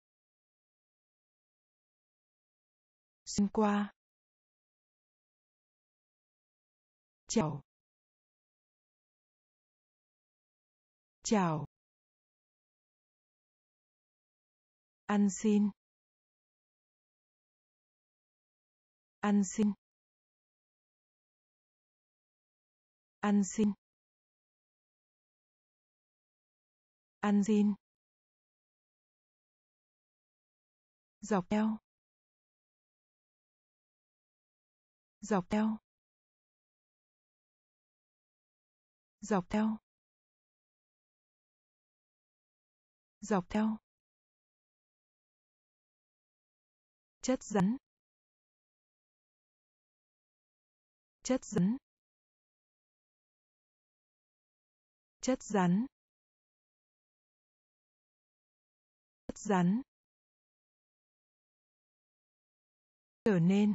xuyên qua, chào, chào, ăn xin, ăn xin, ăn xin, ăn xin, dọc theo, dọc theo, dọc theo, dọc theo, chất rắn, chất rắn, chất rắn, chất rắn, trở nên,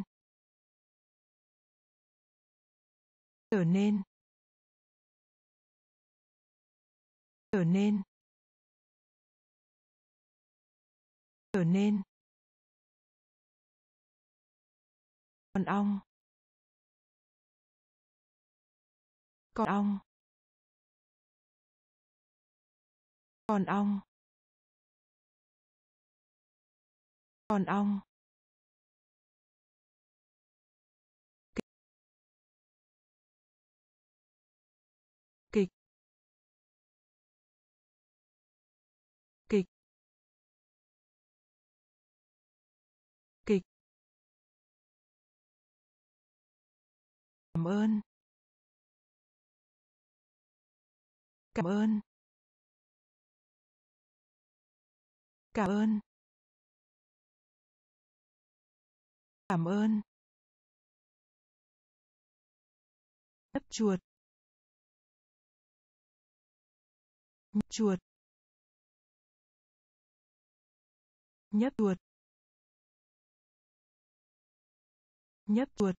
trở nên, trở nên, trở nên, con ong, con ong, con ong, con ong, kịch, kịch, kịch, cảm ơn, cảm ơn, cảm ơn, cảm ơn, nhấp chuột, nhấp chuột, nhấp chuột, nhấp chuột,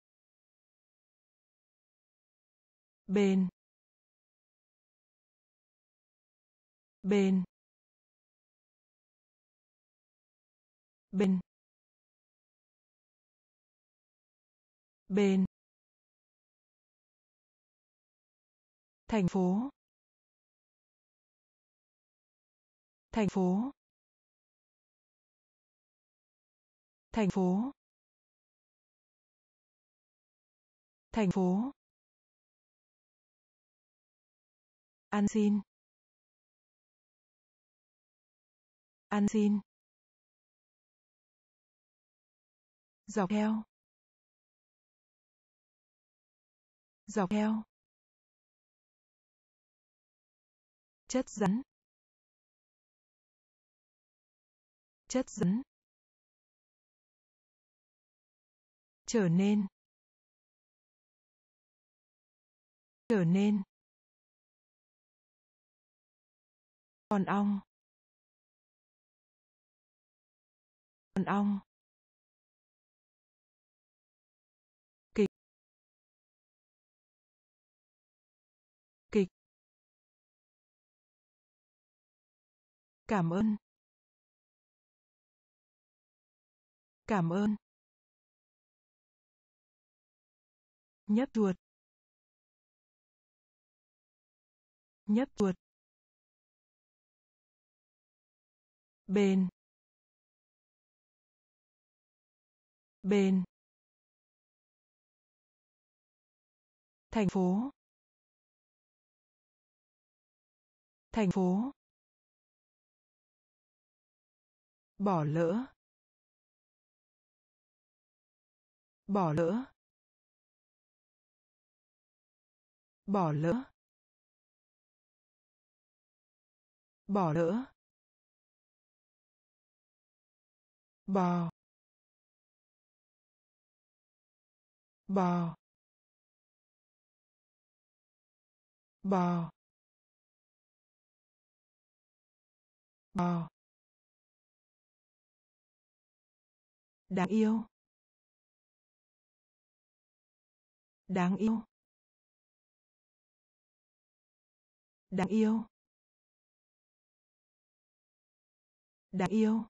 bền, bền, bền, bền, thành phố, thành phố, thành phố, thành phố, ăn xin, ăn xin, dọc theo, dọc theo, chất rắn, chất rắn, trở nên, trở nên, con ong, con ong, kịch, kịch, cảm ơn, cảm ơn, nhấp chuột, nhấp chuột, bền, bền, thành phố, thành phố, bỏ lỡ, bỏ lỡ, bỏ lỡ, bỏ lỡ, bò, bò, bò, bò, đáng yêu, đáng yêu, đáng yêu, đáng yêu,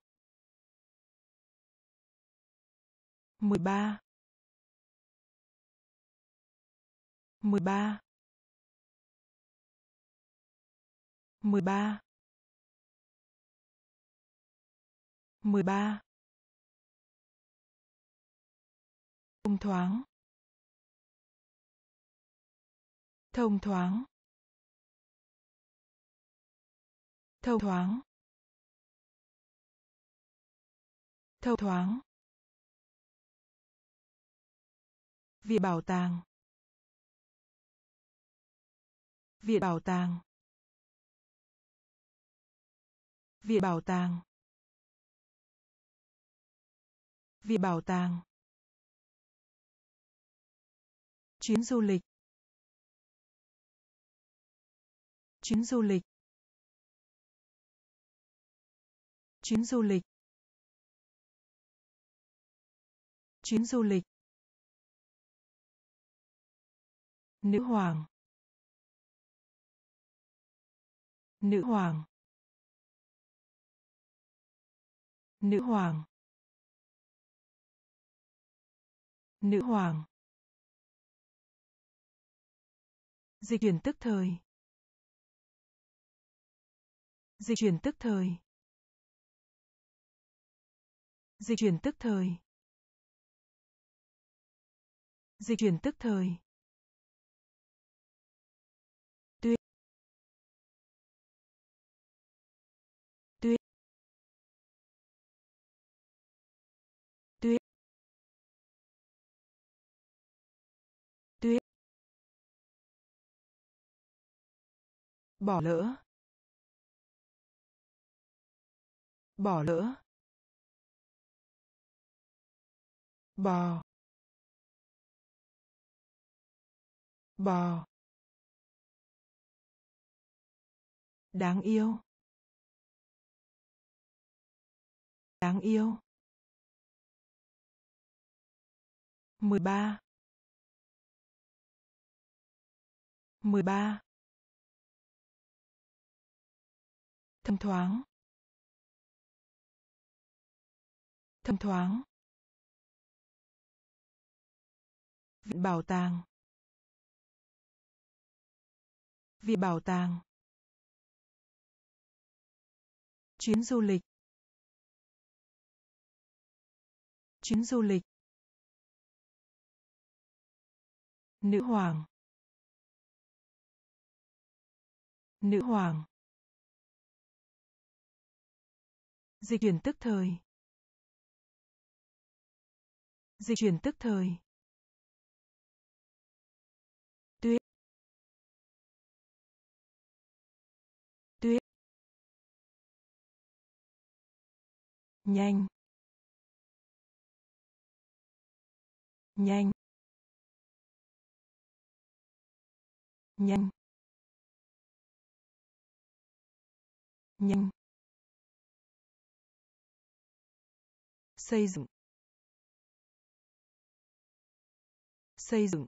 13, 13, 13, 13, thông thoáng, thông thoáng, thông thoáng, thông thoáng, viện bảo tàng, viện bảo tàng, viện bảo tàng, viện bảo tàng, chuyến du lịch, chuyến du lịch, chuyến du lịch, chuyến du lịch, nữ hoàng, nữ hoàng, nữ hoàng, nữ hoàng, dịch chuyển tức thời, dịch chuyển tức thời, dịch chuyển tức thời, dịch chuyển tức thời, tuyết, tuyết, tuyết, tuyết, bỏ lỡ, bỏ lỡ, bò, bò, đáng yêu, đáng yêu, 13, 13, thông thoáng, thông thoáng, viện bảo tàng, viện bảo tàng, chuyến du lịch, chuyến du lịch, nữ hoàng, nữ hoàng, dịch chuyển tức thời, dịch chuyển tức thời, tuyết, tuyết, nhanh, nhanh, nhanh, nhanh, xây dựng, xây dựng,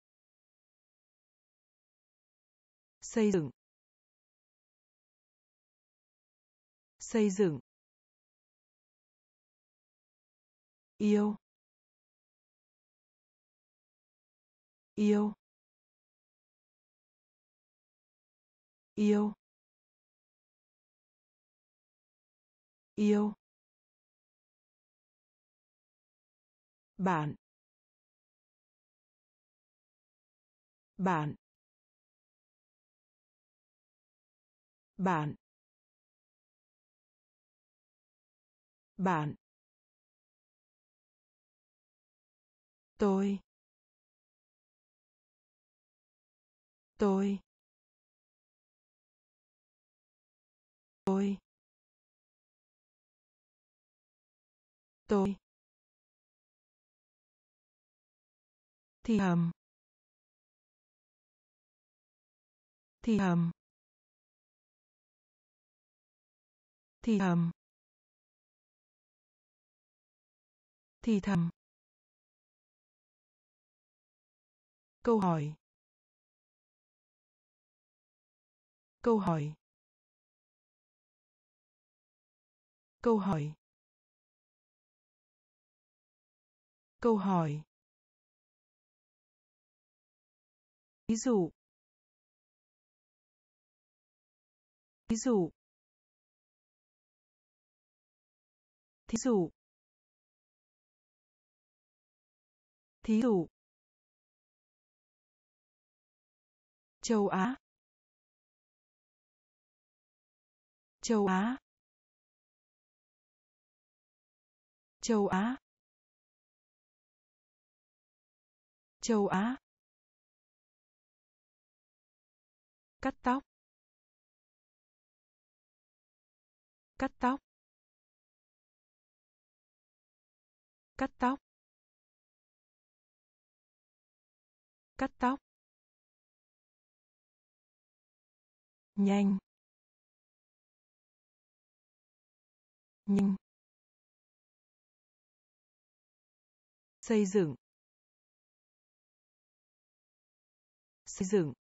xây dựng, xây dựng, yêu, yêu, yêu, yêu, bạn, bạn, bạn, bạn, tôi, tôi, tôi, tôi, thì hầm, thì hầm, thì hầm, thì thầm, câu hỏi, câu hỏi, câu hỏi, câu hỏi, ví dụ, ví dụ, thí dụ, thí dụ, châu Á, châu Á, châu Á, châu Á, cắt tóc, cắt tóc, cắt tóc, cắt tóc, nhanh, nhanh, xây dựng, xây dựng,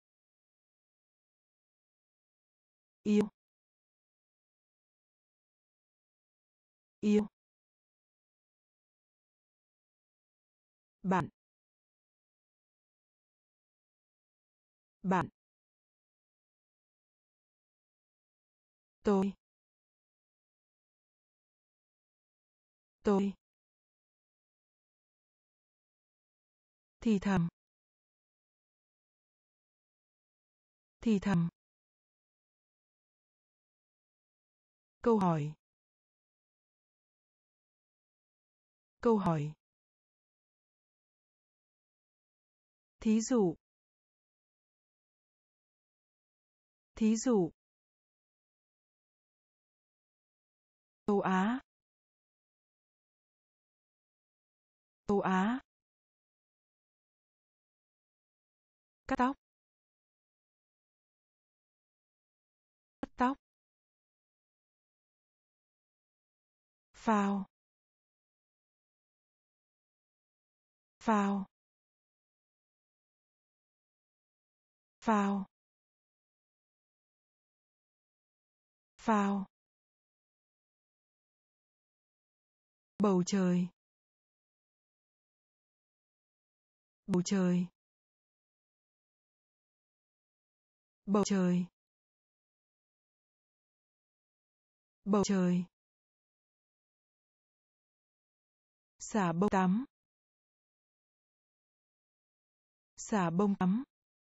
yêu, yêu, bạn, bạn, tôi, thì thầm, thì thầm, câu hỏi, câu hỏi, thí dụ, thí dụ, châu Á, châu Á, cắt tóc, cắt tóc, phao, phao, phao, phao, bầu trời, bầu trời, bầu trời, bầu trời, xả bông tắm, xả bông tắm,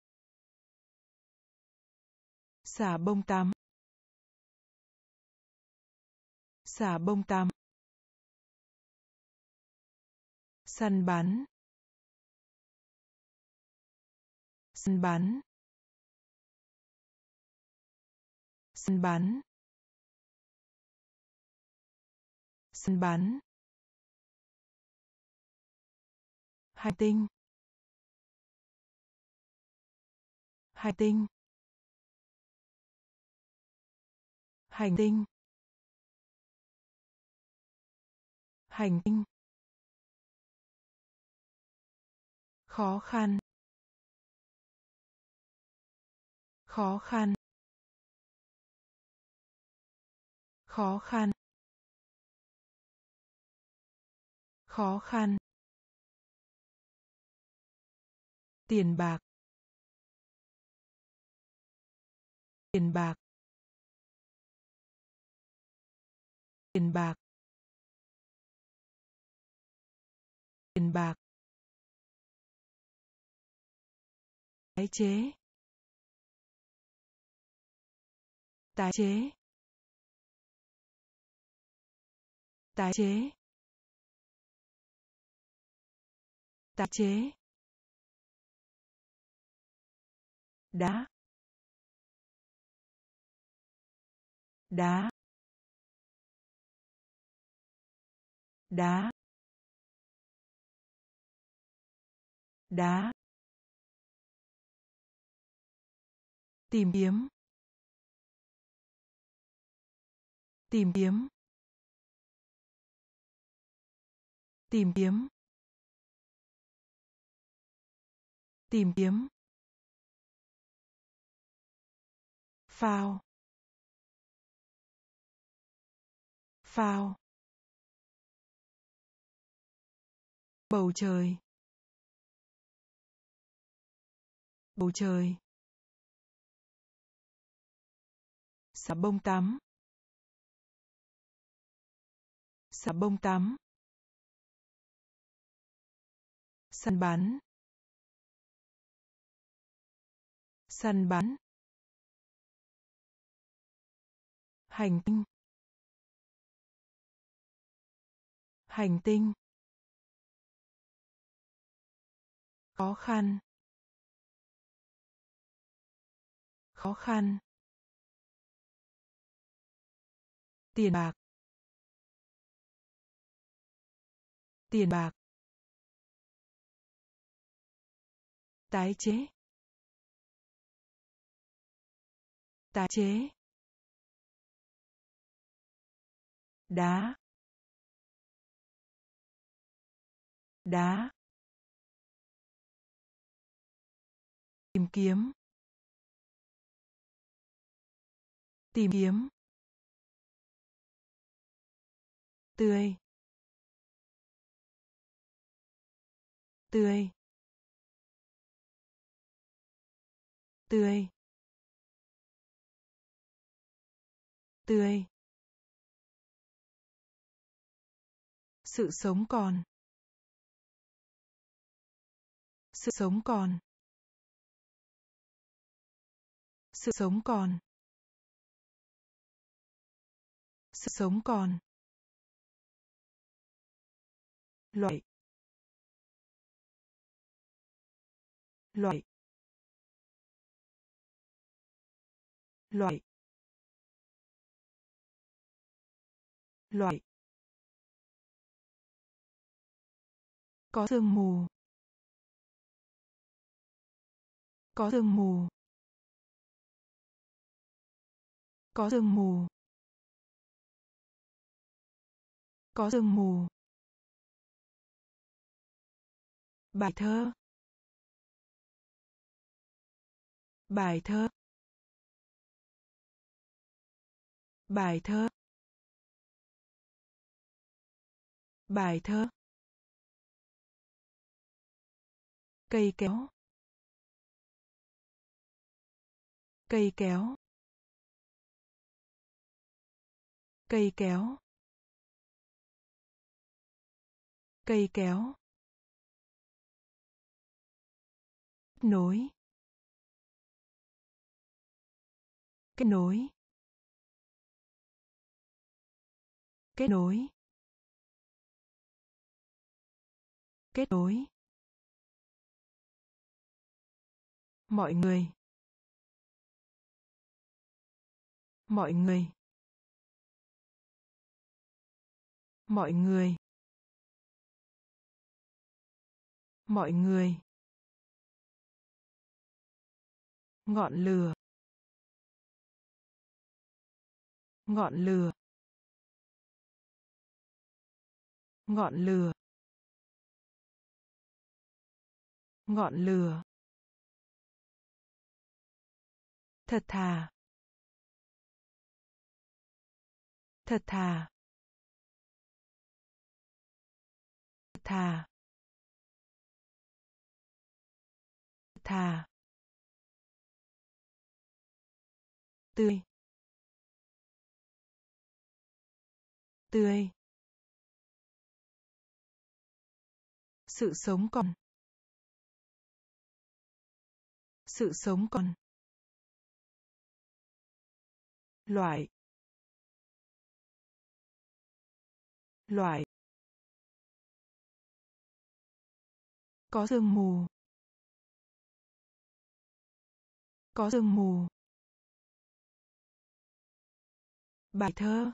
xả bông tắm, xả bông tắm, săn bắn, săn bắn, săn bắn, săn bắn, hành tinh, hành tinh, hành tinh, hành tinh, khó khăn, khó khăn, khó khăn, khó khăn, tiền bạc, tiền bạc, tiền bạc, tiền bạc, tái chế, tái chế, tái chế, tái chế, đá, đá, đá, đá, tìm kiếm, tìm kiếm, tìm kiếm, tìm kiếm, phao, phao, bầu trời, bầu trời, xà bông tắm, xà bông tắm, săn bắn, săn bắn, hành tinh, hành tinh, khó khăn, khó khăn, tiền bạc, tiền bạc, tái chế, tái chế, đá, đá, tìm kiếm, tìm kiếm, tươi, tươi, tươi, tươi, sự sống còn, sự sống còn, sự sống còn, sự sống còn, loại, loại, loại, loại, có sương mù, có sương mù, có sương mù, có sương mù, bài thơ, bài thơ, bài thơ, bài thơ, cây kéo, cây kéo, cây kéo, cây kéo, nối, kết nối, kết nối, kết nối, mọi người, mọi người, mọi người, Mọi người. Ngọn lửa. Ngọn lửa. Ngọn lửa. Ngọn lửa. Thật thà. Thật thà. Thật thà. Thật thà. Tươi. Tươi. Sự sống còn. Sự sống còn. Loại. Loại. Có sương mù. Có sương mù. Bài thơ.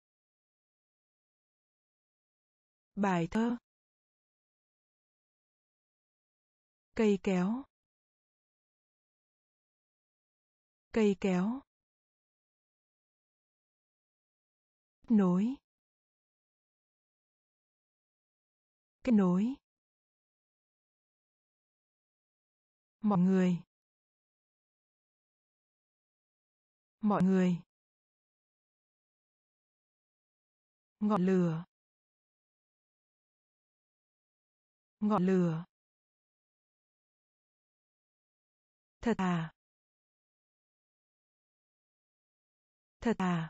Bài thơ. Cây kéo. Cây kéo. Nối. Kết nối. Mọi người. Mọi người. Ngọn lửa. Ngọn lửa. Thật thà. Thật thà.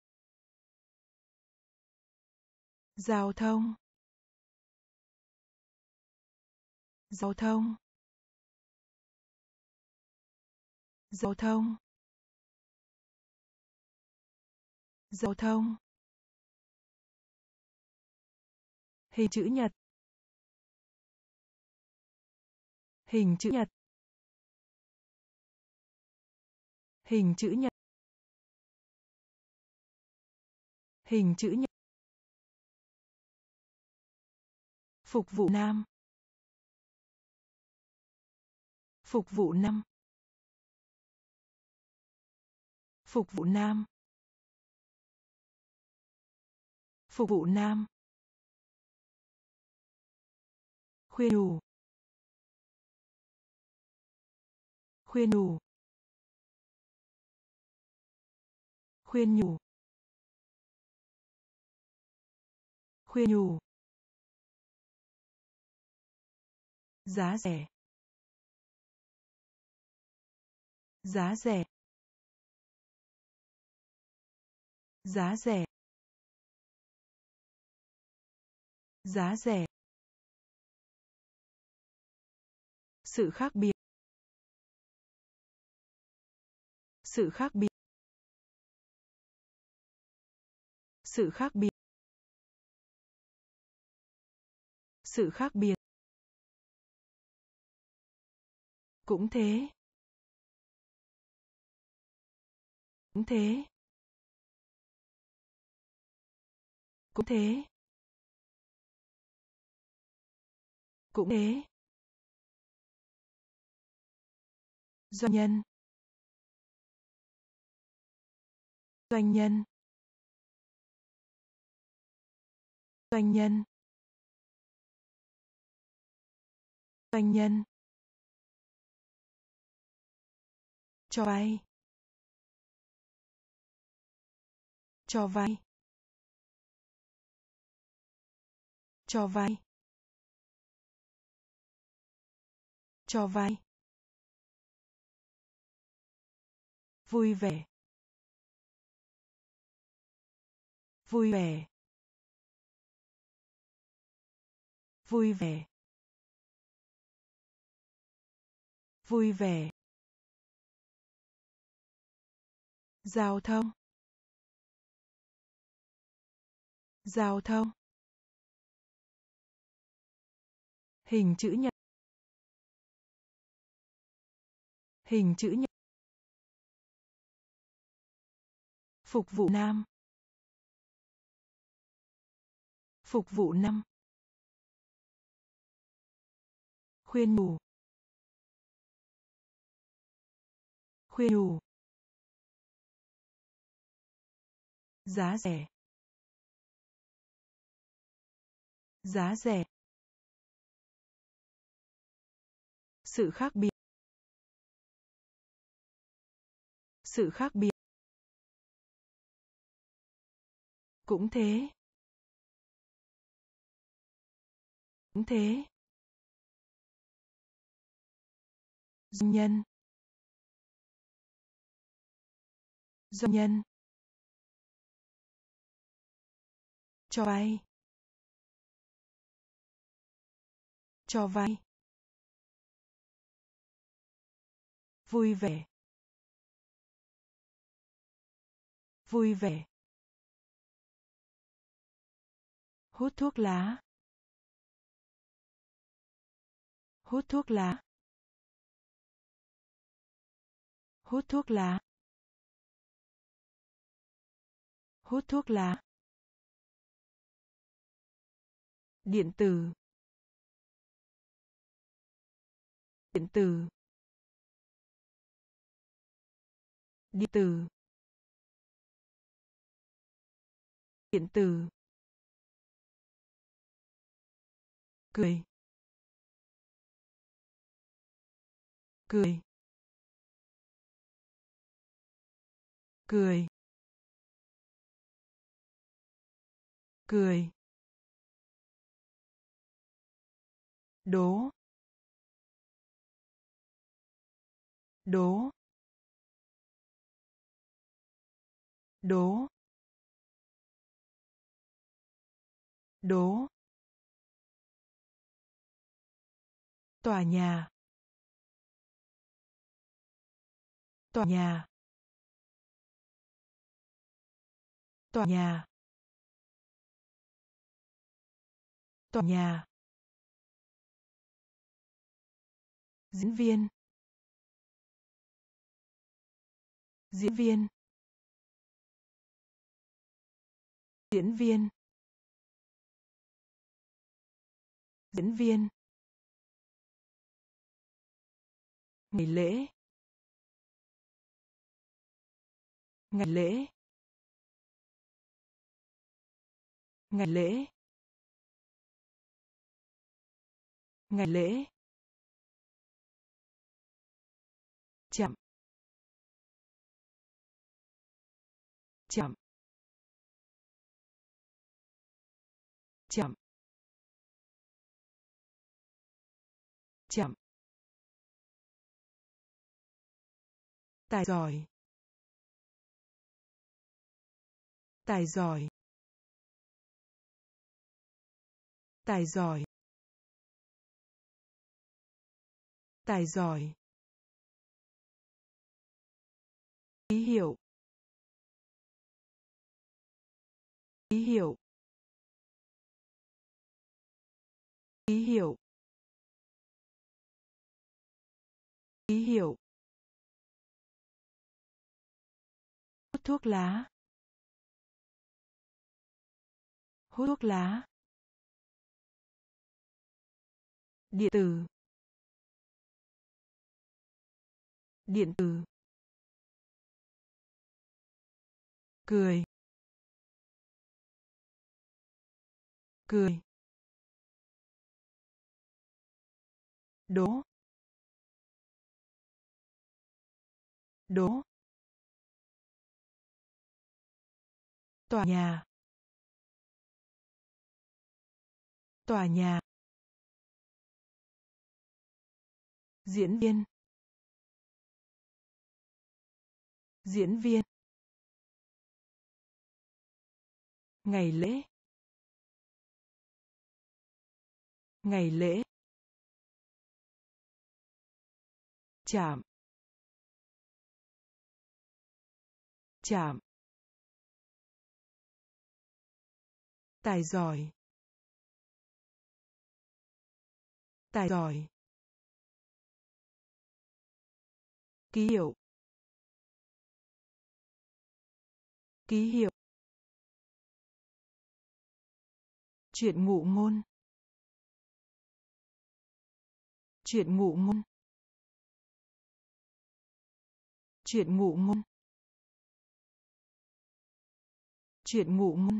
Giao thông. Giao thông. Giao thông. Giao thông. Hình chữ nhật. Hình chữ nhật. Hình chữ nhật. Hình chữ nhật. Phục vụ nam. Phục vụ nam. Phục vụ nam. Phục vụ nam. Khuyên nhủ. Khuyên nhủ. Khuyên nhủ. Khuyên nhủ. Giá rẻ. Giá rẻ. Giá rẻ. Giá rẻ. Sự khác biệt. Sự khác biệt. Sự khác biệt. Sự khác biệt. Cũng thế. Cũng thế. Cũng thế. Cũng thế. Doanh nhân. Doanh nhân. Doanh nhân. Doanh nhân. Cho vay. Cho vay. Cho vay. Cho vay. Vui vẻ. Vui vẻ. Vui vẻ. Vui vẻ. Giao thông. Giao thông. Hình chữ nhật. Hình chữ nhật. Phục vụ nam. Phục vụ nam. khuyên nhủ, khuyên nhủ, giá rẻ, giá rẻ, sự khác biệt, sự khác biệt, cũng thế, cũng thế, doanh nhân, doanh nhân, cho vay, cho vay, vui vẻ, vui vẻ, hút thuốc lá, hút thuốc lá, hút thuốc lá, hút thuốc lá, điện tử, điện tử, điện tử, điện tử, cười, cười, cười, cười, đố, đố, đố, đố, tòa nhà, tòa nhà, tòa nhà, tòa nhà, diễn viên, diễn viên, diễn viên, diễn viên, ngày lễ, ngày lễ, ngày lễ, ngày lễ, chậm, chậm, chậm, chậm, tài giỏi, tài giỏi, tài giỏi, tài giỏi, ký hiệu, ký hiệu, ký hiệu, ký hiệu, hút thuốc lá, hút thuốc lá, điện tử, điện tử, cười, cười, đố, đố, tòa nhà, tòa nhà, diễn viên, diễn viên, ngày lễ, ngày lễ, chạm, chạm, tài giỏi, tài giỏi, ký hiệu, ký hiệu, chuyện ngụ ngôn, Chuyện ngụ ngôn. Chuyện ngụ ngôn. Chuyện ngụ ngôn.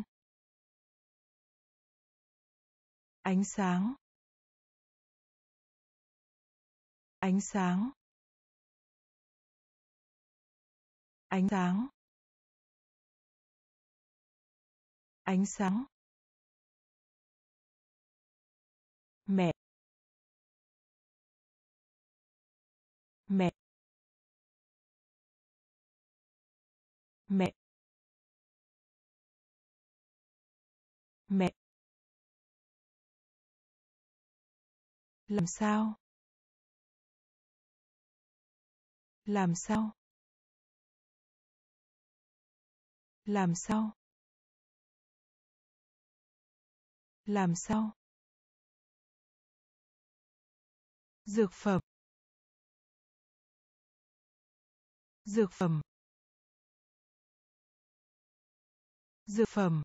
Ánh sáng. Ánh sáng. Ánh sáng. Ánh sáng. Mẹ. Mẹ. Mẹ. Mẹ. Làm sao? Làm sao? Làm sao? Làm sao? Dược phẩm. Dược phẩm. Dược phẩm.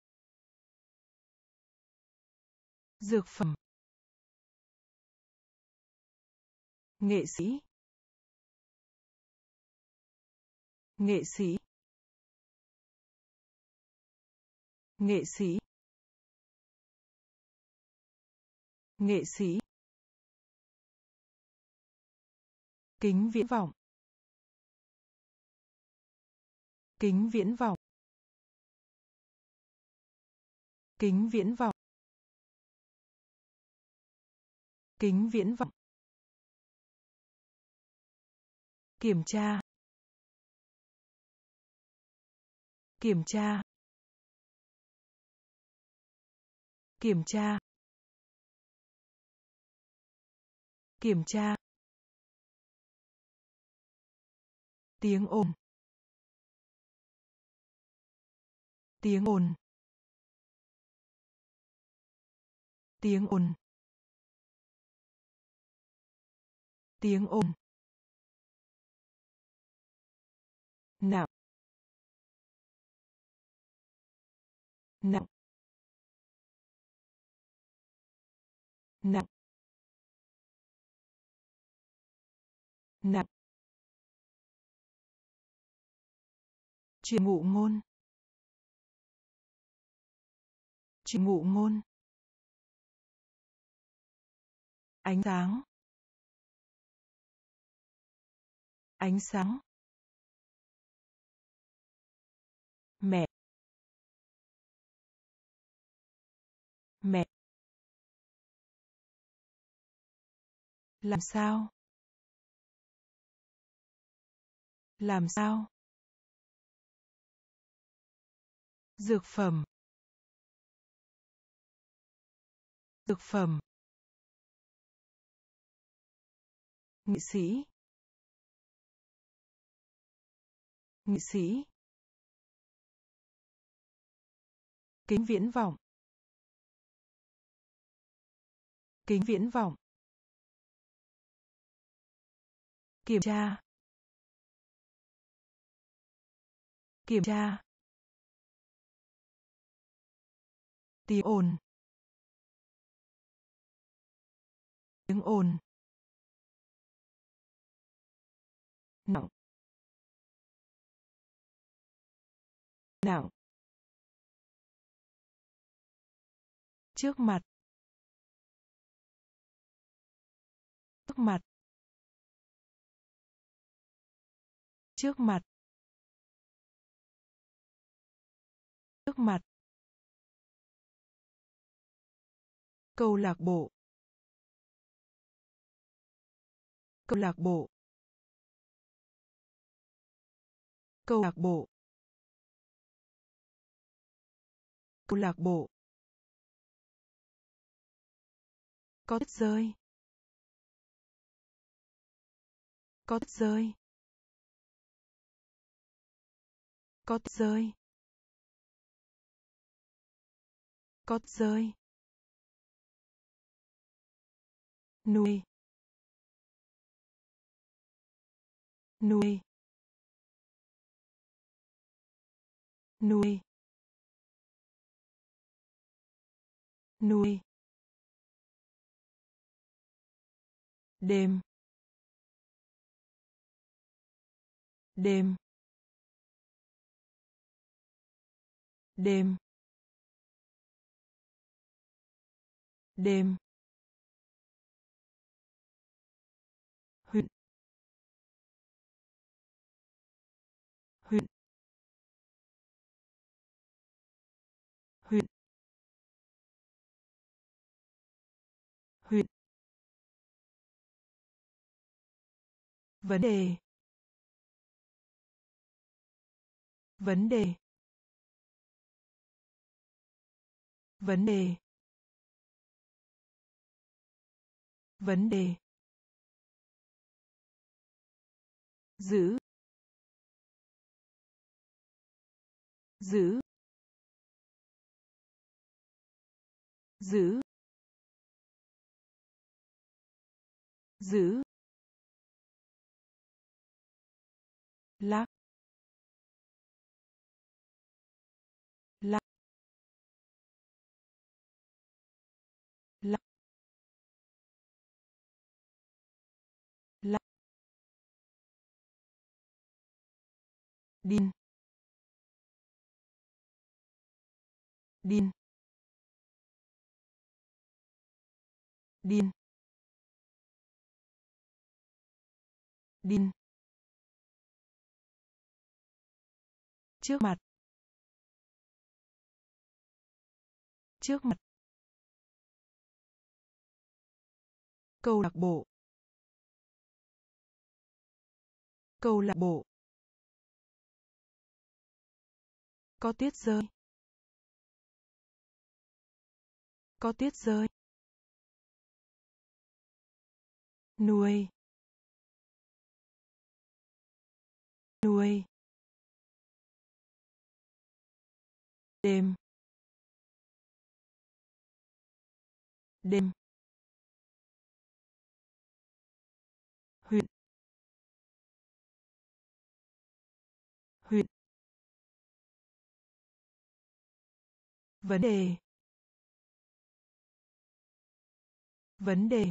Dược phẩm. Nghệ sĩ. Nghệ sĩ. Nghệ sĩ. Nghệ sĩ. Kính viễn vọng. Kính viễn vọng. Kính viễn vọng. Kính viễn vọng. Kiểm tra. Kiểm tra. Kiểm tra. Kiểm tra. Tiếng ồn. Tiếng ồn. Tiếng ồn. Tiếng ồn. Nặng. Nặng. Nặng. Nặng. Chuyện ngụ ngôn. Chuyện ngụ ngôn. Ánh sáng. Ánh sáng. Mẹ. Mẹ. Làm sao? Làm sao? Dược phẩm. Dược phẩm. Nghệ sĩ. Nghệ sĩ. Kính viễn vọng. Kính viễn vọng. Kiểm tra. Kiểm tra. Tiếng ồn. Tiếng ồn. Nặng. Nặng. Trước mặt. Trước mặt. Trước mặt. Trước mặt. Câu lạc bộ. Câu lạc bộ. Câu lạc bộ. Câu lạc bộ. Có tuyết rơi. Có tuyết rơi. Có tuyết rơi. Có tuyết rơi. Nuôi. Nuôi. Nuôi. Nuôi. đêm, đêm, đêm, đêm, huyện, huyện, huyện, huyện, vấn đề, vấn đề, vấn đề, vấn đề, giữ, giữ, giữ, giữ, lắc, lắc, lắc, lắc, đin, đin, đin, đin, trước mặt, trước mặt, câu lạc bộ, câu lạc bộ, có tuyết rơi, có tuyết rơi, nuôi, nuôi, đêm, đêm, huyện, huyện, vấn đề, vấn đề,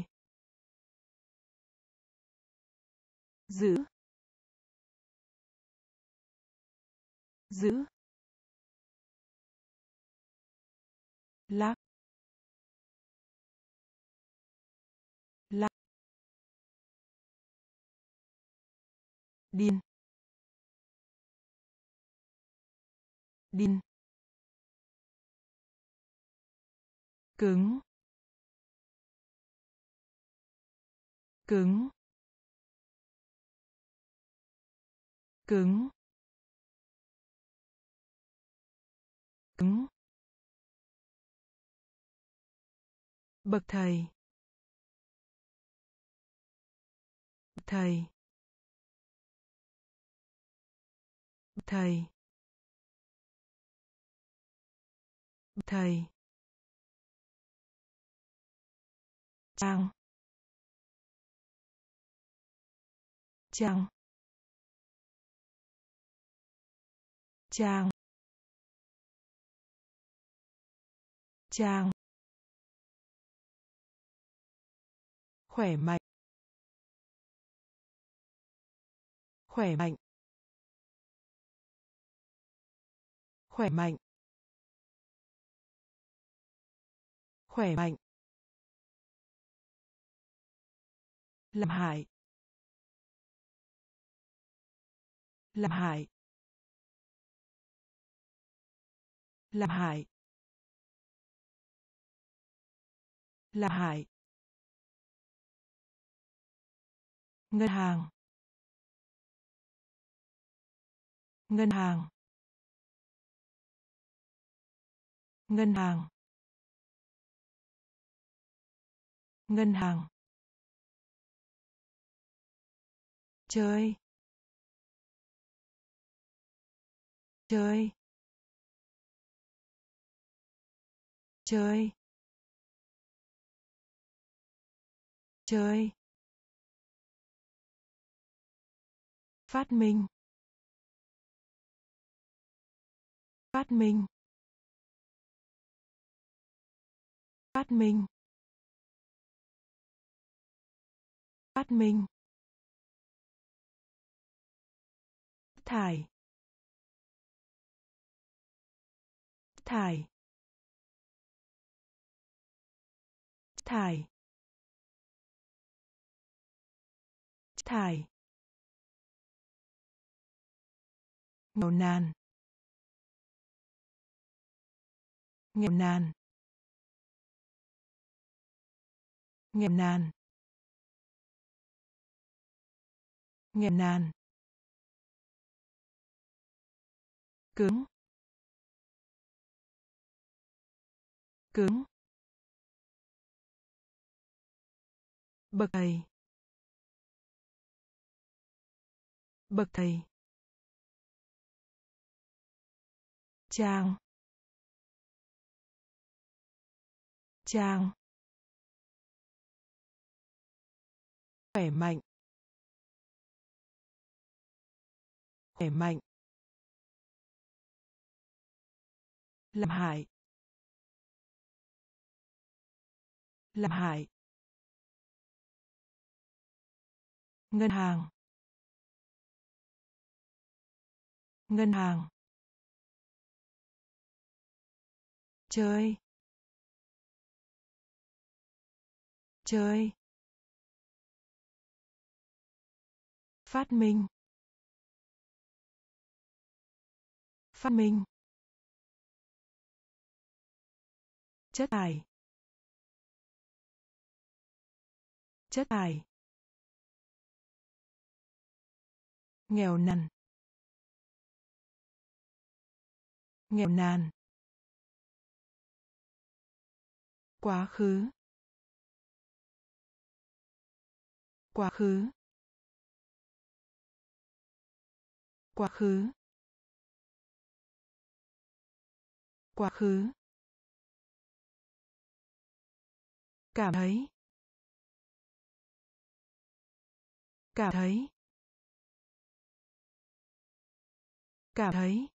giữ, giữ, lắc, lắc, đin, đin, cứng, cứng, cứng, cứng, bậc thầy, thầy, thầy, thầy, trang, trang, trang, trang, khỏe mạnh, khỏe mạnh, khỏe mạnh, khỏe mạnh, làm hại, làm hại, làm hại, làm hại, ngân hàng, ngân hàng, ngân hàng, ngân hàng, chơi, chơi, chơi, chơi, phát minh, phát minh, phát minh, Phát minh. Thải. Thải. Thải. Thải. Nghèo nàn. Nghèo nàn. Nghèo nàn. Nghèo nàn. Cứng. Cứng. Bậc thầy. Bậc thầy. Trang. Trang. Khỏe mạnh. Khỏe mạnh. Làm hại. Làm hại. Ngân hàng. Ngân hàng. Chơi. Chơi. Phát minh. Phát minh. Chất thải. Chất thải. Nghèo nàn. Nghèo nàn. Quá khứ. Quá khứ. Quá khứ. Quá khứ. Cảm thấy. Cảm thấy. Cảm thấy.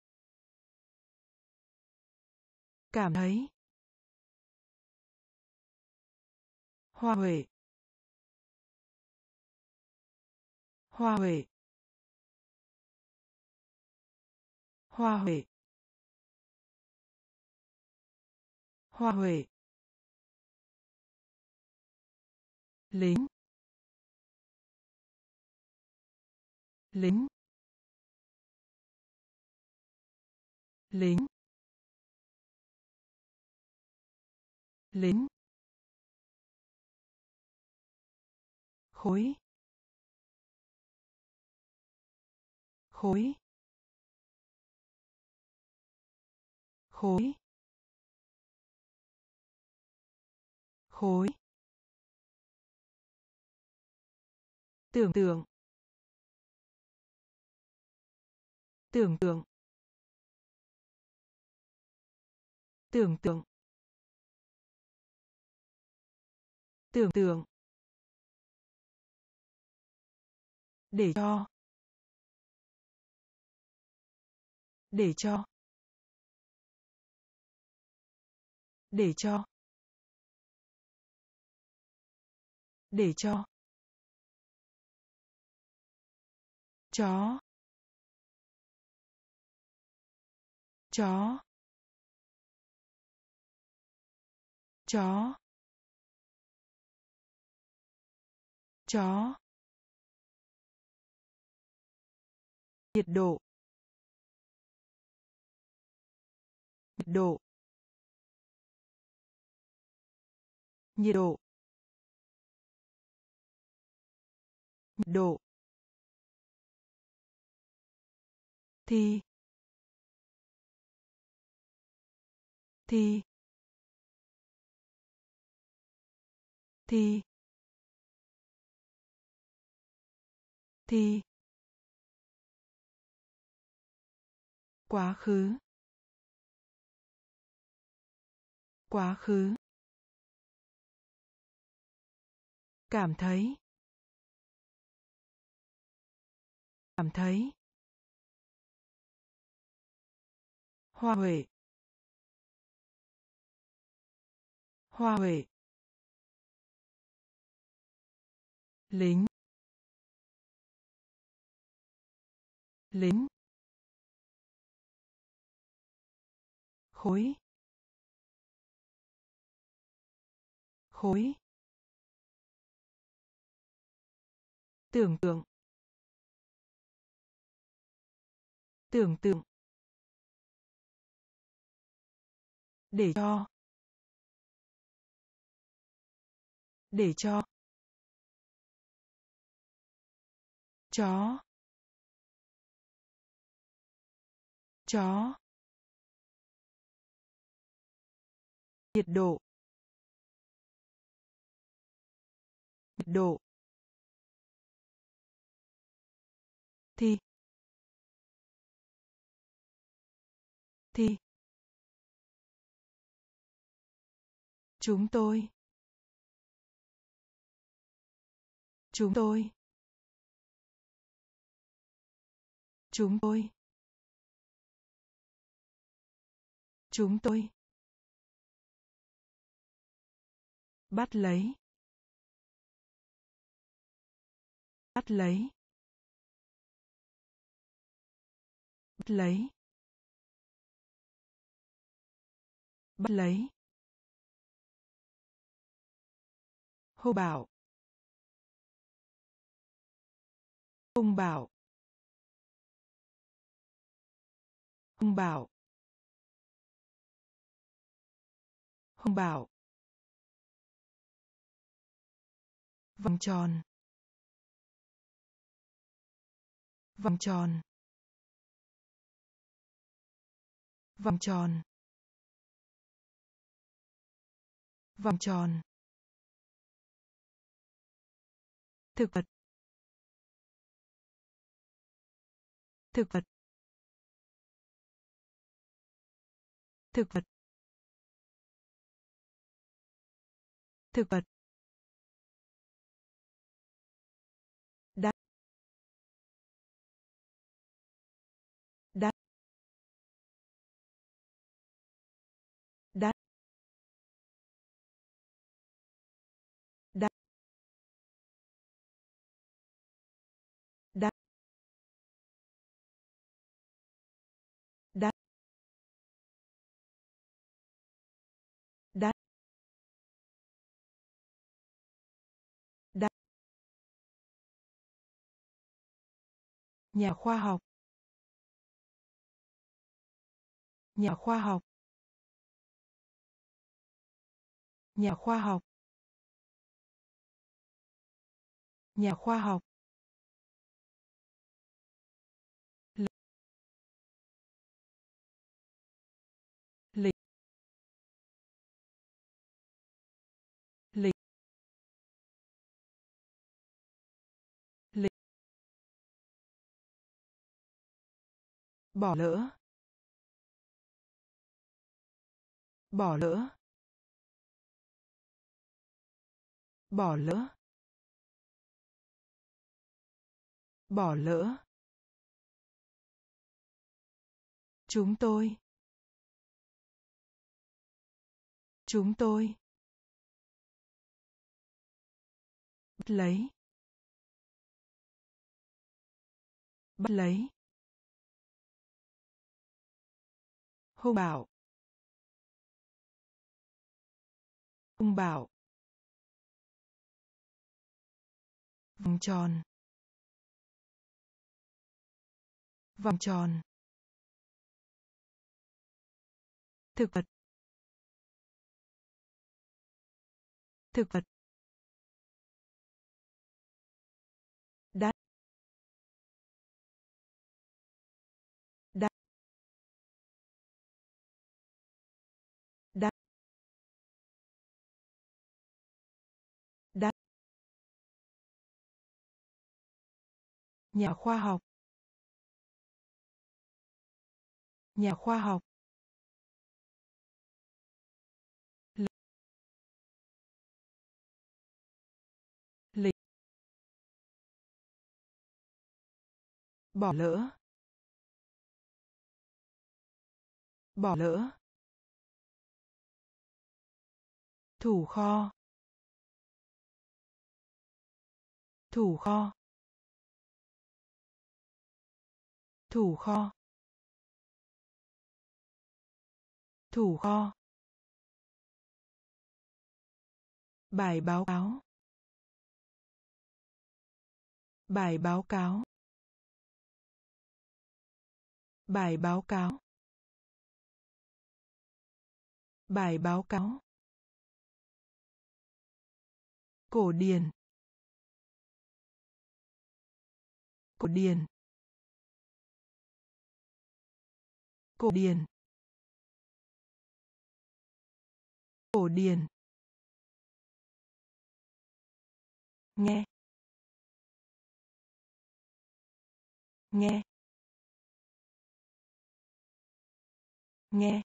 Cảm thấy. Hoa huệ. Hoa huệ. Hoa huệ. Hoa huệ. Lính. Lính. Lính. Lính. Khối. Khối. Khối. Khối. Tưởng tượng. Tưởng tượng. Tưởng tượng. Tưởng tượng. Để cho. Để cho. Để cho. Để cho. Chó. Chó. Chó. Chó. Nhiệt độ. Nhiệt độ. Nhiệt độ. Nhiệt độ. Thì. Thì. Thì. Thì. Quá khứ. Quá khứ. Cảm thấy. Cảm thấy. Hoa huệ. Hoa huệ. lính, lính, khối, khối, tưởng tượng, tưởng tượng, để cho, để cho, chó, chó, nhiệt độ, nhiệt độ, thi, thi, chúng tôi, chúng tôi, chúng tôi, chúng tôi, bắt lấy, bắt lấy, bắt lấy, bắt lấy, hô bảo, hung bảo, hung bảo, hung bảo, vòng tròn, vòng tròn, vòng tròn, vòng tròn, thực vật, thực vật, thực vật, thực vật, đắt, đắt, đắt, đắt, đắt, đắt, đắt, đắt, nhà khoa học, nhà khoa học, nhà khoa học, nhà khoa học, lịch, lịch, lịch, lịch, bỏ lỡ, bỏ lỡ, bỏ lỡ, bỏ lỡ, chúng tôi, chúng tôi, bắt lấy, bắt lấy, hung bảo, hung bảo, vòng tròn, vòng tròn, thực vật, thực vật, đắt, đắt, đắt, đắt, nhà khoa học, nhà khoa học, lịch, lịch, bỏ lỡ, bỏ lỡ, thủ kho, Thủ kho. Thủ kho. Thủ kho. Bài báo cáo. Bài báo cáo. Bài báo cáo. Bài báo cáo. Cổ điển. Cổ điển. Cổ điển. Cổ điển. Nghe. Nghe. Nghe.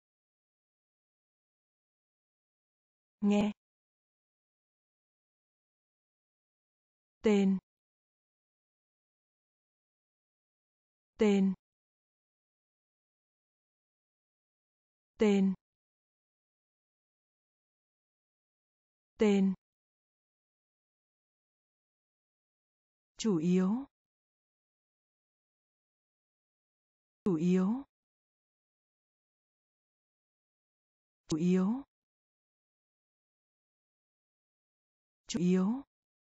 Nghe. Tên. Tên. Tên. Tên. Chủ yếu. Chủ yếu. Chủ yếu. Chủ yếu.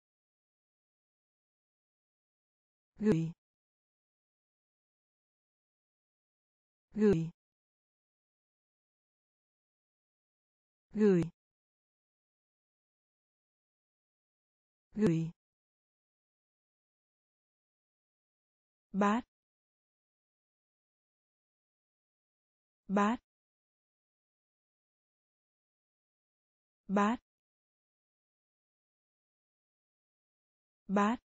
Gửi. Gửi. Gửi. Gửi. Bát. Bát. Bát. Bát.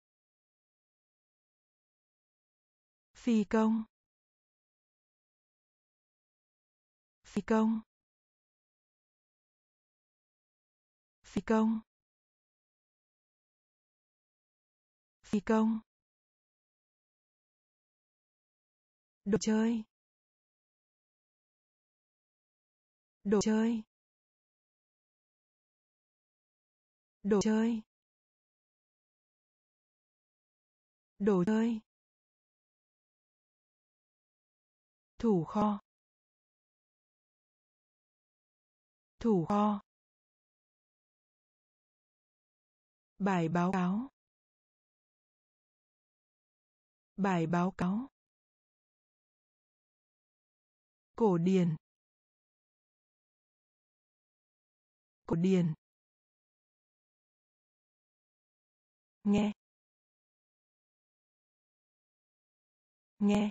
Phi công. Phi công. Phi công. Phi công. Đồ chơi. Đồ chơi. Đồ chơi. Đồ chơi. Thủ kho. Thủ kho. Bài báo cáo. Bài báo cáo. Cổ điển. Cổ điển. Nghe. Nghe.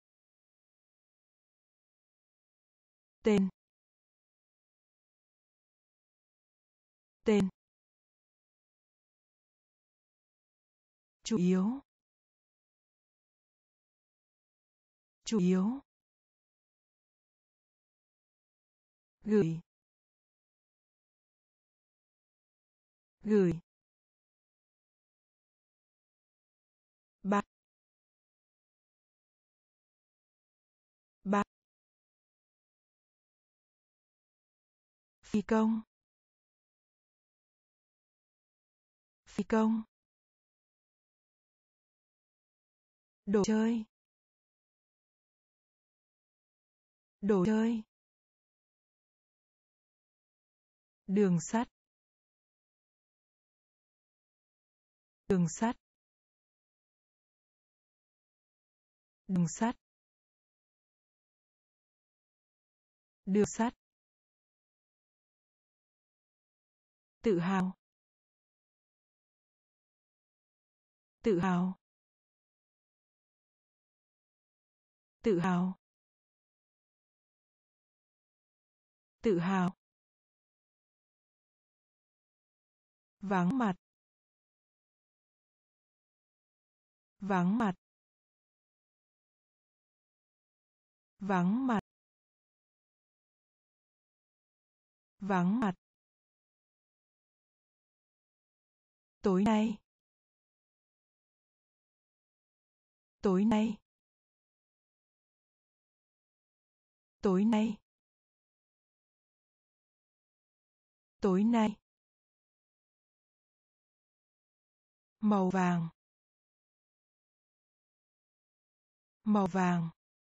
Tên. Tên. Chủ yếu. Chủ yếu. Gửi. Gửi. Bát. Bát. Phi công. Phi công. Đồ chơi. Đồ chơi. Đường sắt. Đường sắt. Đường sắt. Đường sắt. Tự hào. Tự hào. Tự hào. Tự hào. Vắng mặt. Vắng mặt. Vắng mặt. Vắng mặt. Tối nay. Tối nay. Tối nay. Tối nay. màu vàng, màu vàng,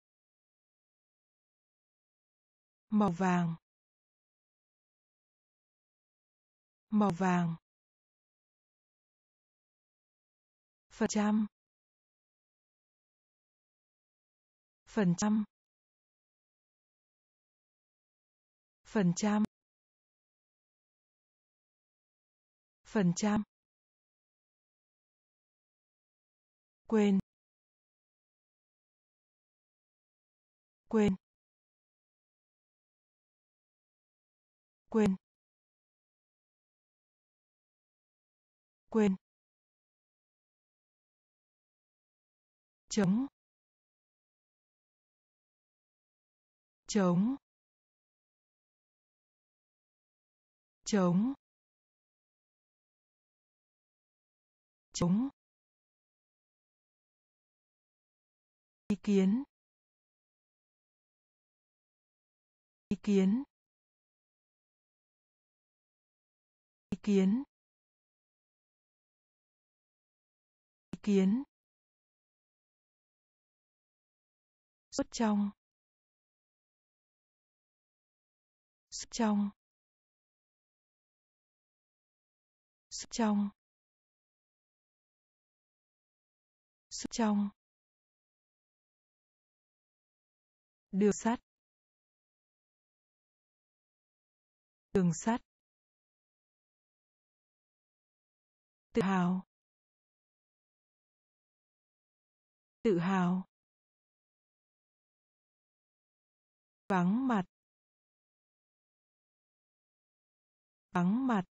màu vàng, màu vàng, phần trăm, phần trăm, phần trăm, phần trăm, quên, quên, quên, quên, chống, chống, chống, chống, ý kiến, ý kiến, ý kiến, ý kiến, suốt trong, suốt trong, suốt trong, suốt trong, đường sắt, đường sắt, tự hào, tự hào, vắng mặt, vắng mặt,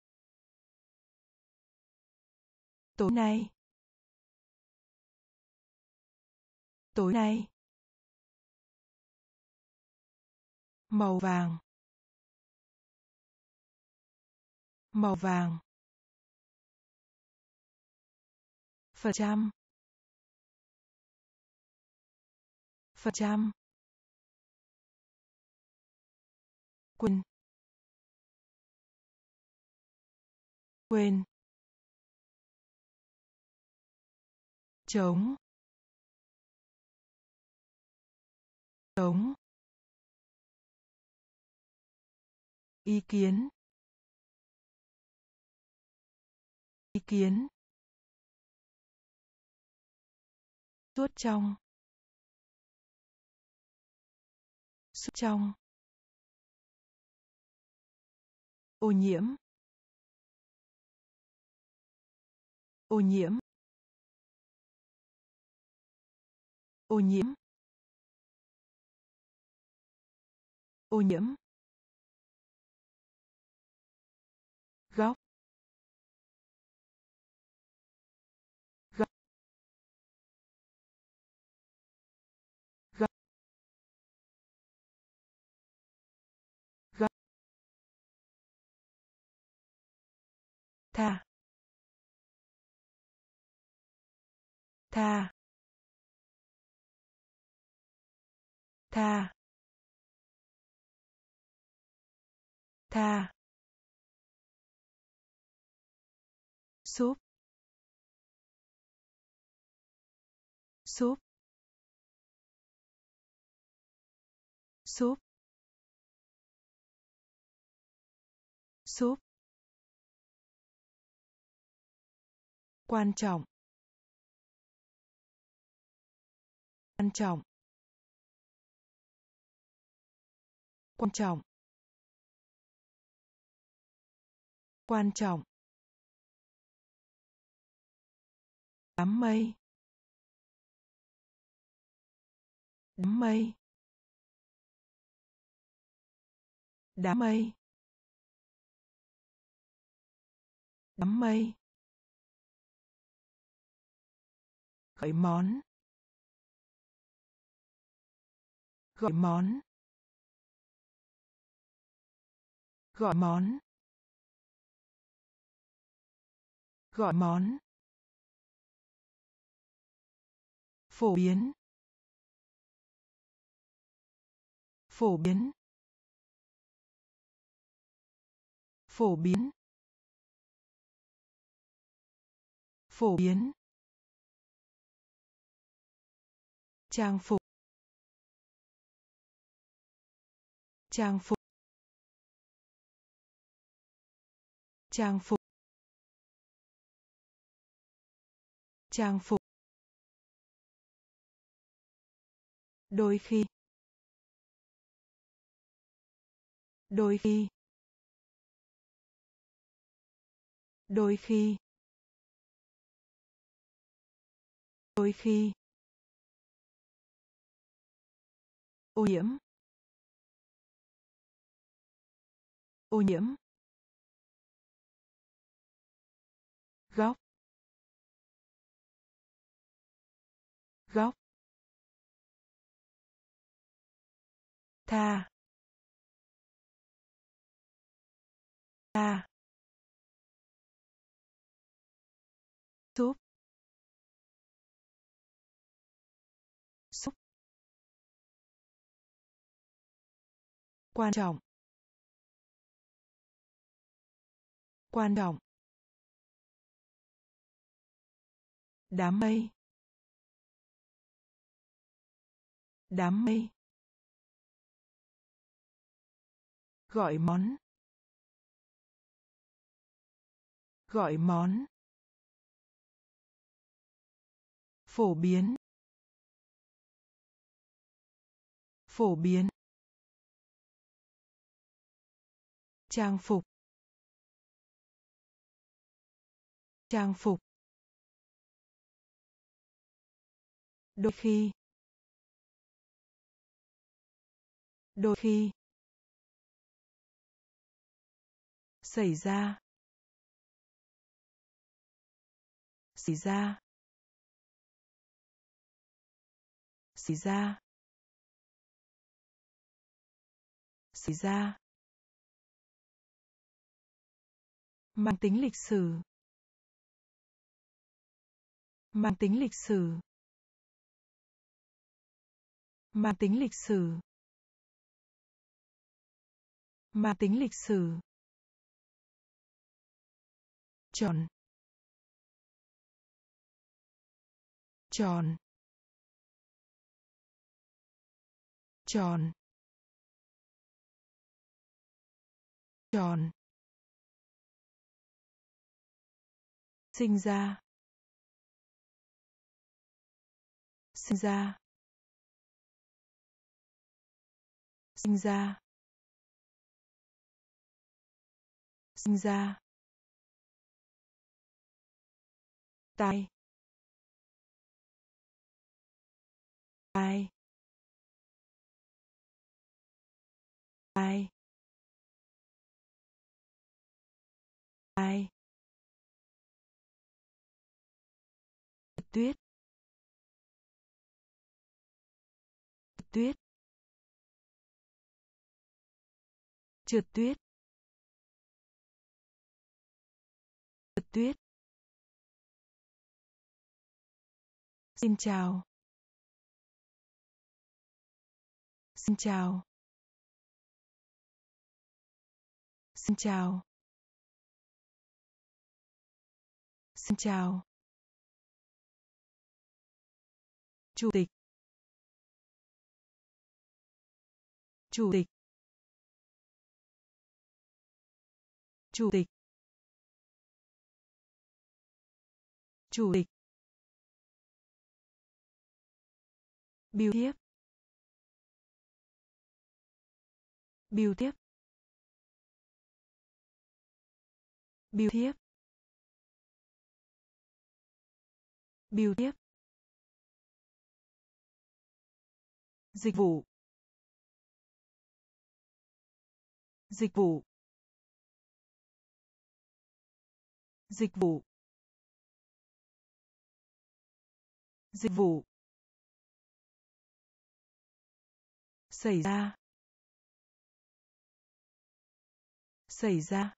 tối nay, tối nay, màu vàng, màu vàng, phần trăm, phần trăm, quên, quên, chống, chống, ý kiến, ý kiến, suốt trong, suốt trong, ô nhiễm, ô nhiễm, ô nhiễm, ô nhiễm, góc, góc, góc, góc, tha, tha, tha, tha, súp, súp, súp, súp, quan trọng, quan trọng, quan trọng, quan trọng, đám mây, đám mây, đám mây, đám mây, gọi món, gọi món, gọi món, gọi món, phổ biến, phổ biến, phổ biến, phổ biến, trang phục, trang phục, trang phục, trang phục, đôi khi, đôi khi, đôi khi, đôi khi, ô nhiễm, ô nhiễm, góc, góc, tha, tha, súp, súp, quan trọng, quan trọng, đám mây, đám mây, gọi món, gọi món, phổ biến, phổ biến, trang phục, trang phục, đôi khi, đôi khi, xảy ra, xảy ra, xảy ra, xảy ra, mang tính lịch sử, mang tính lịch sử, mang tính lịch sử, mang tính lịch sử, tròn, tròn, tròn, tròn, sinh ra, sinh ra, sinh ra, sinh ra, tai, tai, tai, tai, tuyết, tuyết, trượt tuyết, trượt tuyết, xin chào, xin chào, xin chào, xin chào, chủ tịch, chủ tịch, chủ tịch, chủ tịch, bưu thiếp, bưu thiếp, bưu thiếp, bưu thiếp, dịch vụ, dịch vụ, dịch vụ, dịch vụ, xảy ra, xảy ra,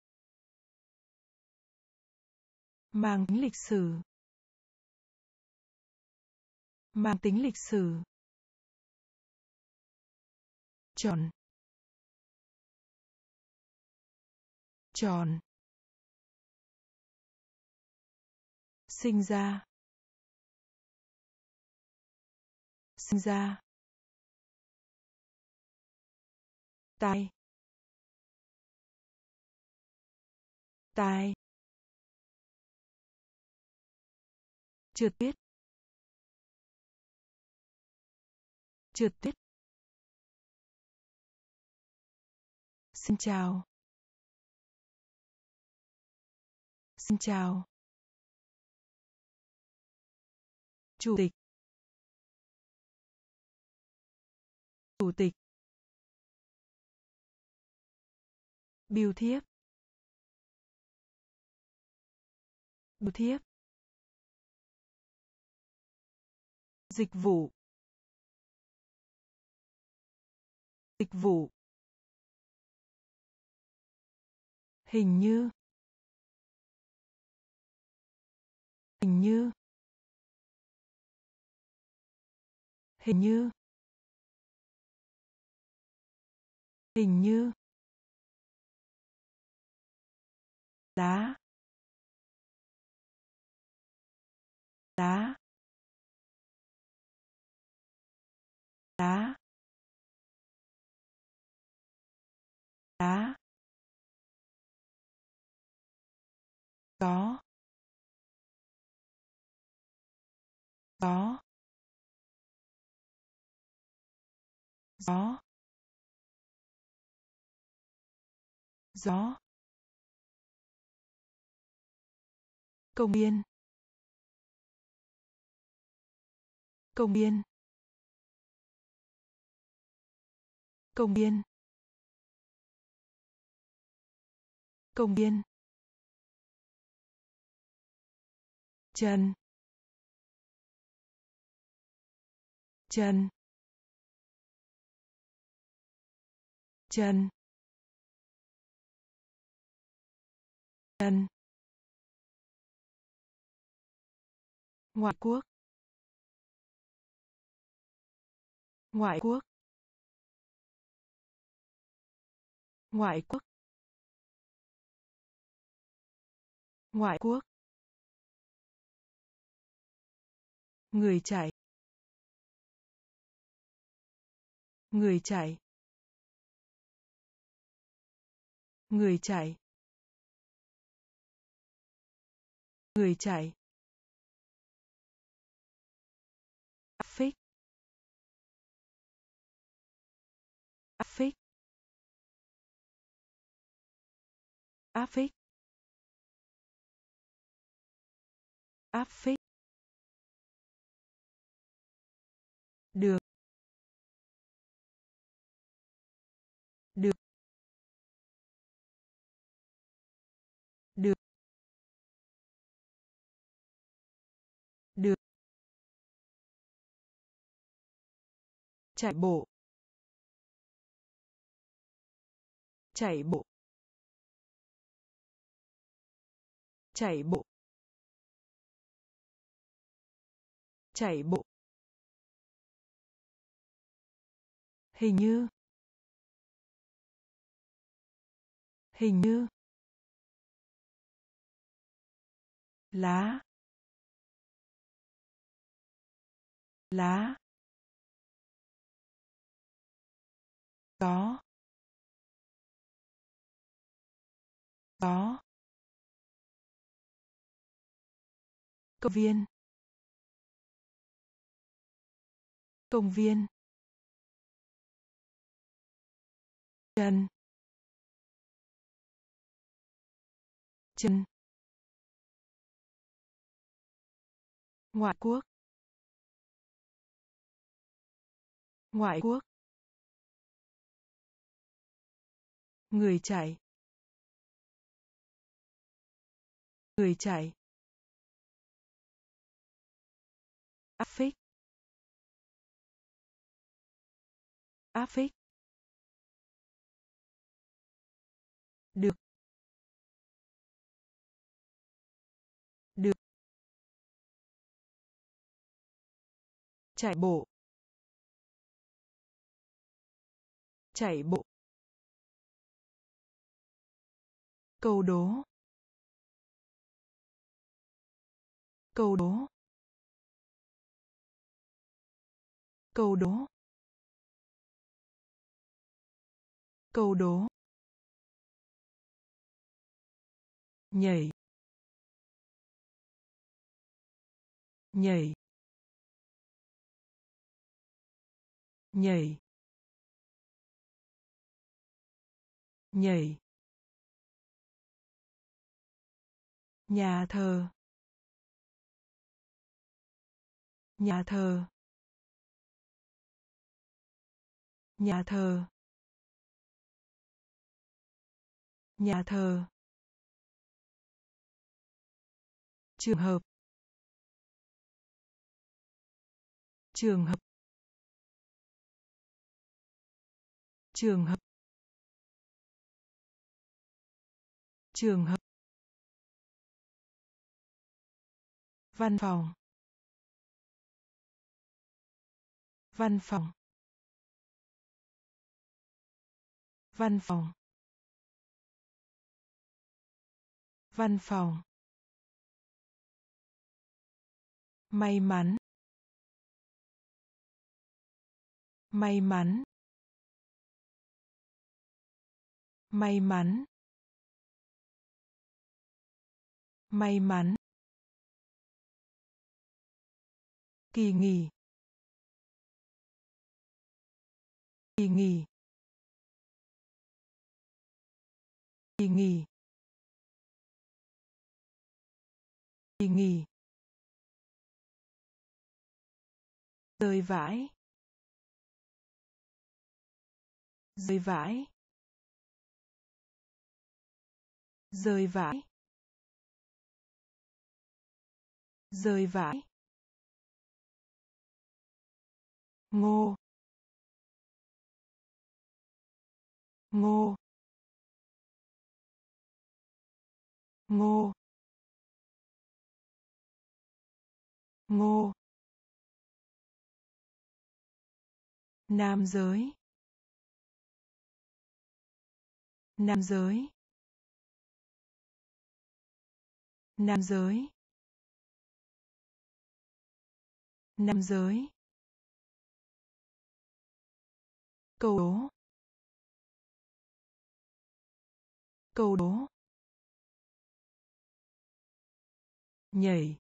mang tính lịch sử, mang tính lịch sử, tròn, tròn, sinh ra, sinh ra, tai, tai, trượt tuyết, trượt tuyết, xin chào, xin chào, chủ tịch, chủ tịch, bưu thiếp, bưu thiếp, dịch vụ, dịch vụ, hình như, hình như, hình như, hình như, lá, lá, lá, lá, có, có, gió, gió, công viên, công viên, công viên, công viên, chân, chân, chân, chân, ngoại quốc, ngoại quốc, ngoại quốc, ngoại quốc, người chạy, người chạy, người chạy, người chạy, áp phích, áp phích, áp phích, áp phích, được, được, được, được, chạy bộ, chạy bộ, chạy bộ, chạy bộ, hình như, hình như, lá, lá, có, có, công viên, công viên, chân, chân, ngoại quốc, ngoại quốc, người chạy, người chạy, áp phích, áp phích, được, được, chạy bộ, chạy bộ, câu đố, câu đố, câu đố, câu đố, nhảy, nhảy, nhảy, nhảy, nhà thờ, nhà thờ, nhà thờ, nhà thờ, trường hợp, trường hợp, trường hợp, trường hợp, văn phòng, văn phòng, văn phòng, văn phòng, may mắn, may mắn, may mắn, may mắn, kỳ nghỉ, kỳ nghỉ, kỳ nghỉ, kỳ nghỉ, rơi vãi, rơi vãi, rơi vãi, rơi vãi, ngô, ngô, ngô, ngô, nam giới, nam giới, nam giới, nam giới, câu đố, câu đố, nhảy,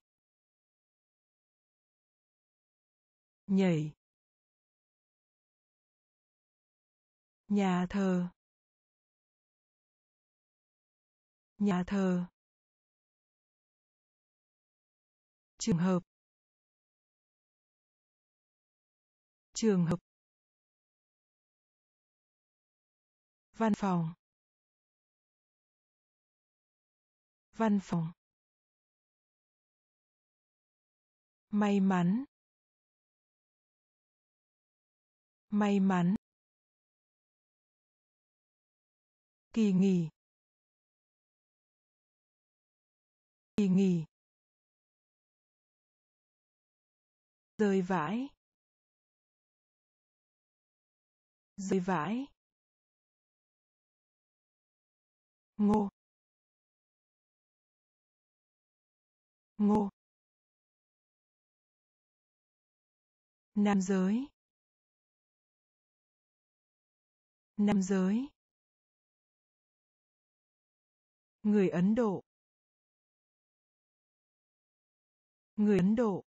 nhảy, nhà thờ, nhà thờ, trường hợp, trường hợp, văn phòng, văn phòng, may mắn, may mắn, kỳ nghỉ, kỳ nghỉ, rơi vãi, rơi vãi, ngô, ngô, nam giới, nam giới, người Ấn Độ, người Ấn Độ,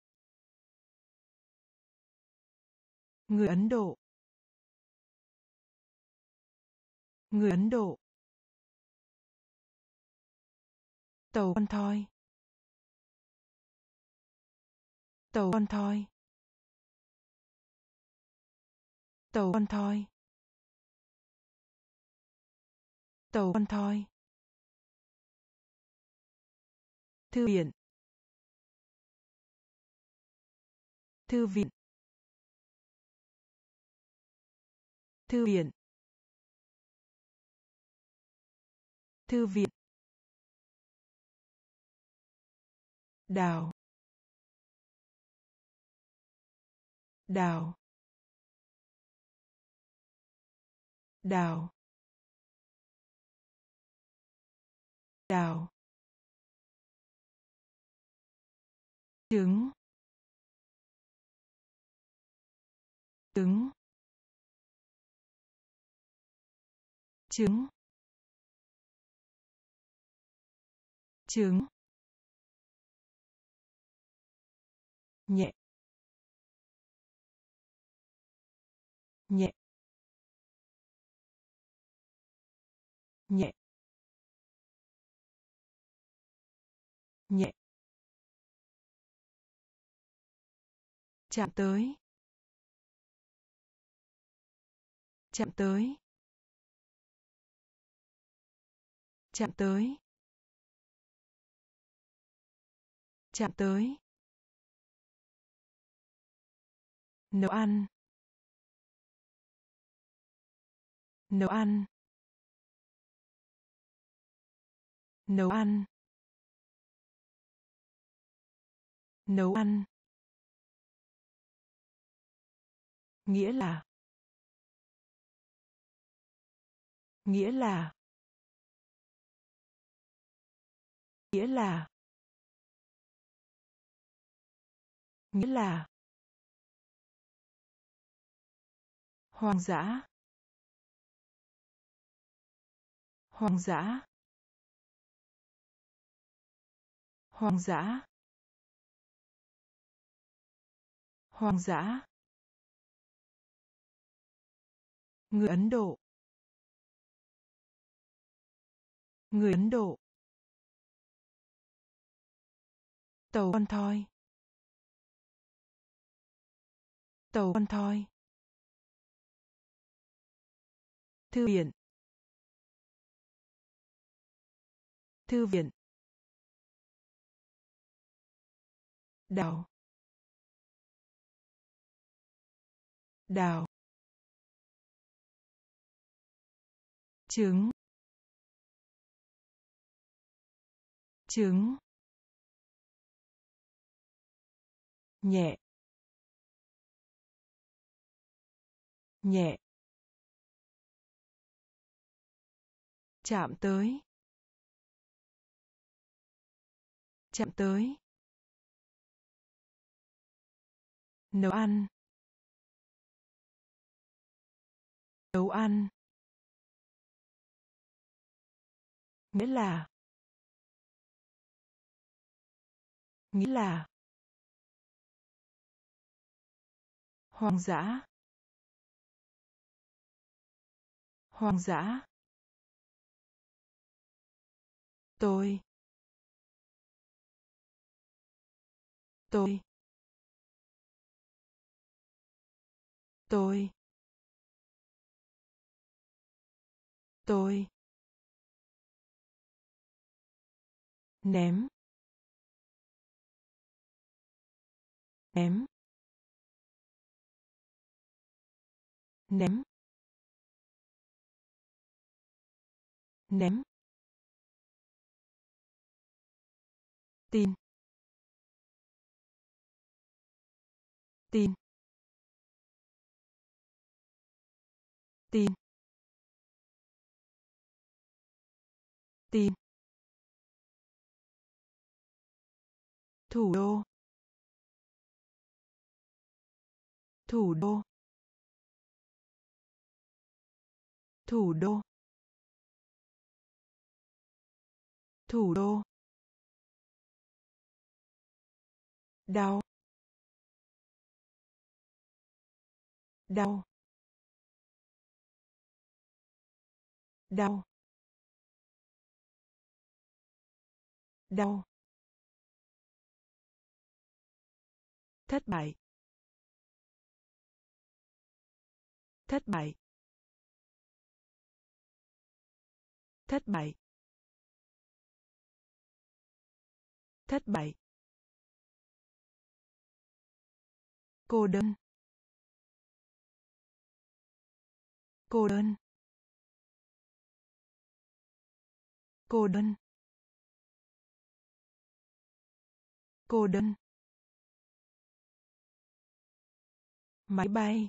người Ấn Độ, người Ấn Độ, tàu con thoi, tàu con thoi, tàu con thoi, tàu con thoi, thư viện, thư viện, thư viện, thư viện, đào, đào, đào, đào, trứng trứng trứng trứng nhẹ nhẹ nhẹ nhẹ chạm tới chạm tới chạm tới chạm tới nấu ăn nấu ăn nấu ăn nấu ăn nghĩa là nghĩa là nghĩa là nghĩa là hoang dã hoang dã hoang dã hoang dã người Ấn Độ người Ấn Độ tàu con thoi tàu con thoi thư viện thư viện đào đào trứng trứng nhẹ nhẹ chạm tới chạm tới nấu ăn nấu ăn nghĩa là nghĩa là hoang dã hoang dã tôi tôi tôi tôi ném ném ném ném tin tin tin tin thủ đô thủ đô thủ đô thủ đô đau đau đau đau thất bại thất bại thất bại thất bại cô đơn cô đơn cô đơn cô đơn máy bay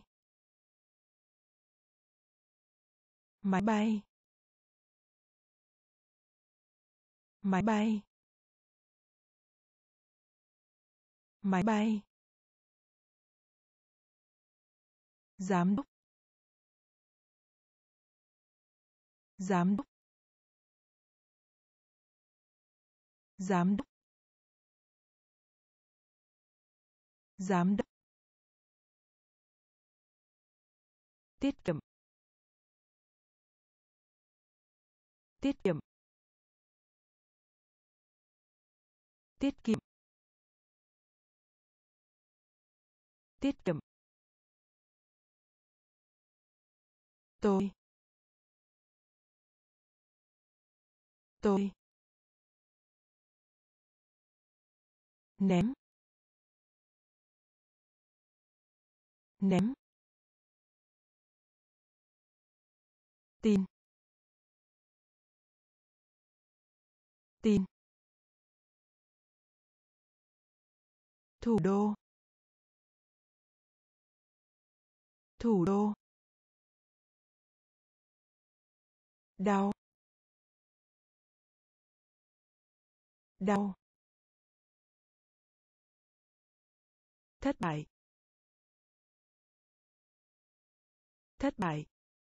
máy bay máy bay Máy bay. Giám đốc. Giám đốc. Giám đốc. Giám đốc. Tiết kiệm. Tiết kiệm. Tiết kiệm. Tiết kiệm. Tôi. Tôi. Ném. Ném. Tin. Tin. Thủ đô. Thủ đô. Đau. Đau. Thất bại. Thất bại.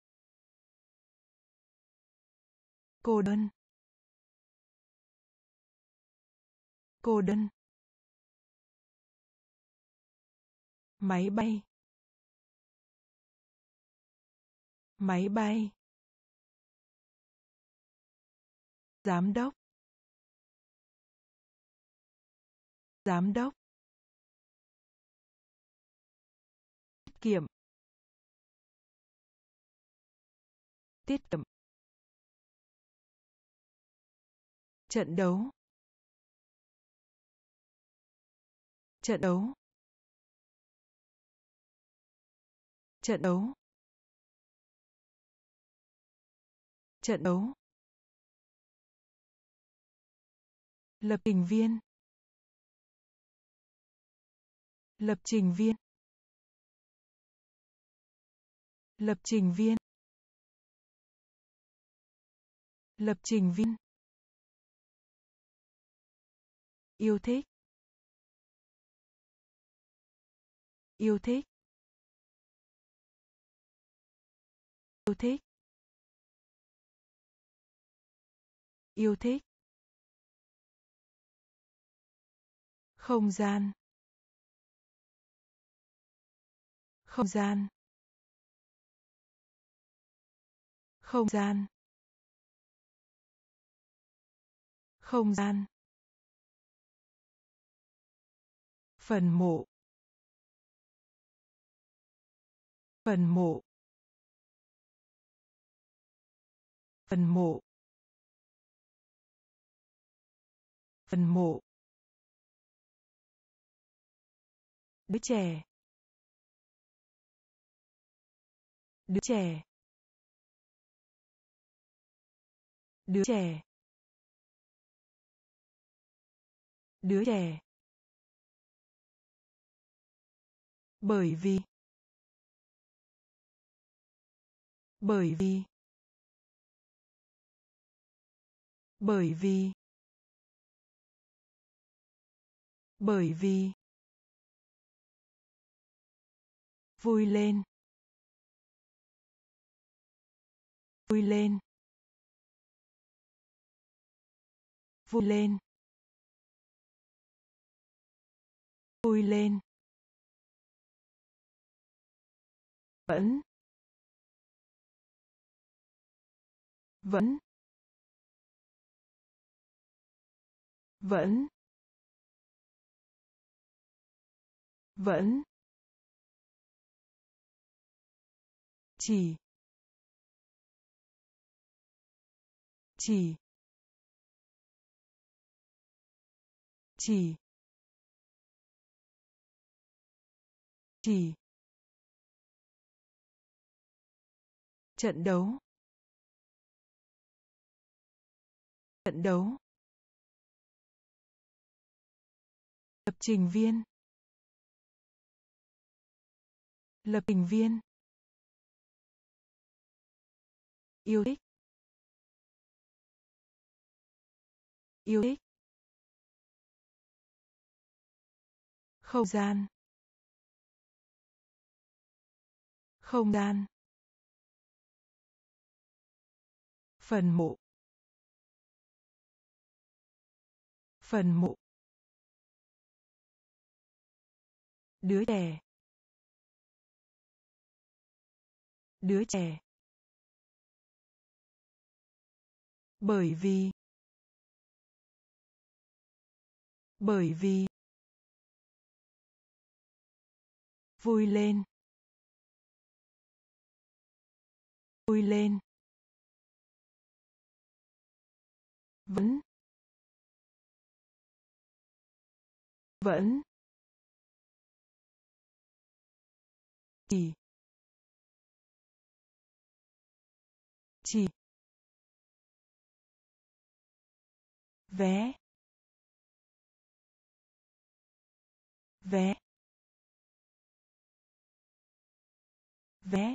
Cô đơn. Cô đơn. Máy bay. Máy bay. Giám đốc. Giám đốc. Tiết kiệm. Tiết kiệm. Trận đấu. Trận đấu. Trận đấu. Trận đấu. Lập trình viên. Lập trình viên. Lập trình viên. Lập trình viên. Yêu thích. Yêu thích. Yêu thích. Yêu thích. Không gian. Không gian. Không gian. Không gian. Phần mộ. Phần mộ. Phần mộ. Phần mộ. Đứa trẻ. Đứa trẻ. Đứa trẻ. Đứa trẻ. Bởi vì. Bởi vì. Bởi vì. Bởi vì. Vui lên. Vui lên. Vui lên. Vui lên. Vẫn. Vẫn. Vẫn. Vẫn. Chỉ. Chỉ. Chỉ. Chỉ. Trận đấu. Trận đấu. Lập trình viên. Lập trình viên. Yêu thích. Yêu thích. Không gian. Không gian. Phần mộ. Phần mộ. Đứa trẻ. Đứa trẻ. Bởi vì. Bởi vì. Vui lên. Vui lên. Vẫn. Vẫn. Chỉ. Chỉ. Vé. Vé. Vé.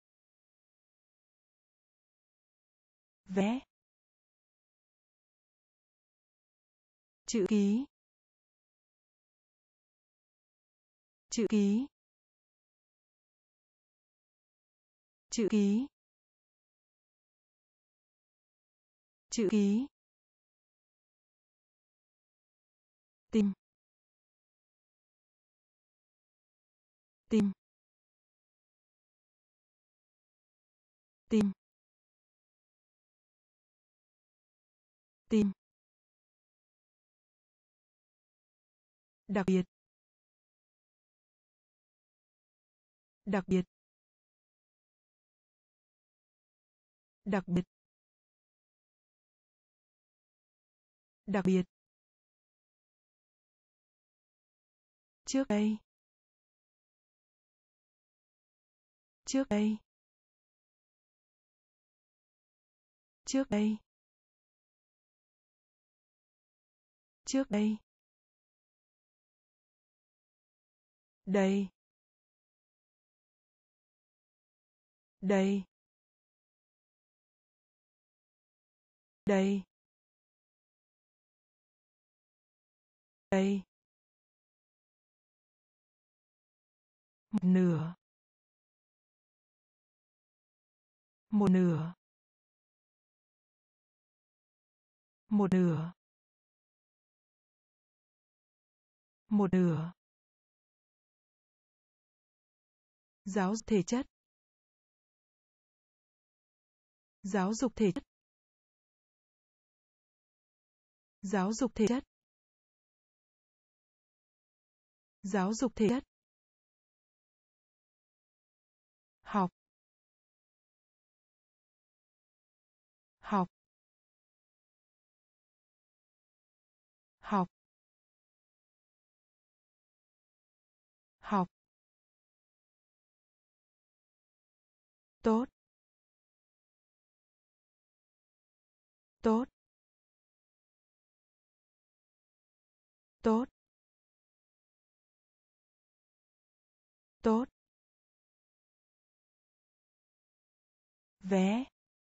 Vé. Chữ ký. Chữ ký. Chữ ký. Chữ ký. Tim. Tim. Tim. Tim. Đặc biệt. Đặc biệt. Đặc biệt. Đặc biệt. Trước đây. Trước đây. Trước đây. Trước đây. Đây. Đây. Đây. Đây. Một nửa. Một nửa. Một nửa. Một nửa. Giáo dục thể chất. Giáo dục thể chất. Giáo dục thể chất. Giáo dục thể chất. Học. Học. Học. Học. Tốt. Tốt. Tốt. Tốt. Vé.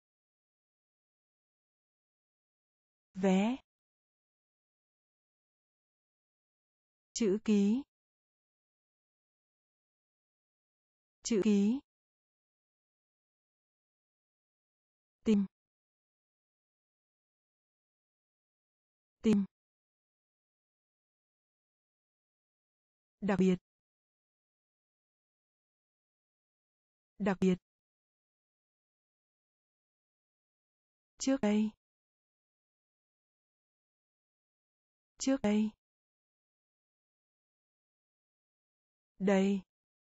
Vé. Chữ ký. Chữ ký. Tim. Tim. Đặc biệt. Đặc biệt. Trước đây. Trước đây. Đây.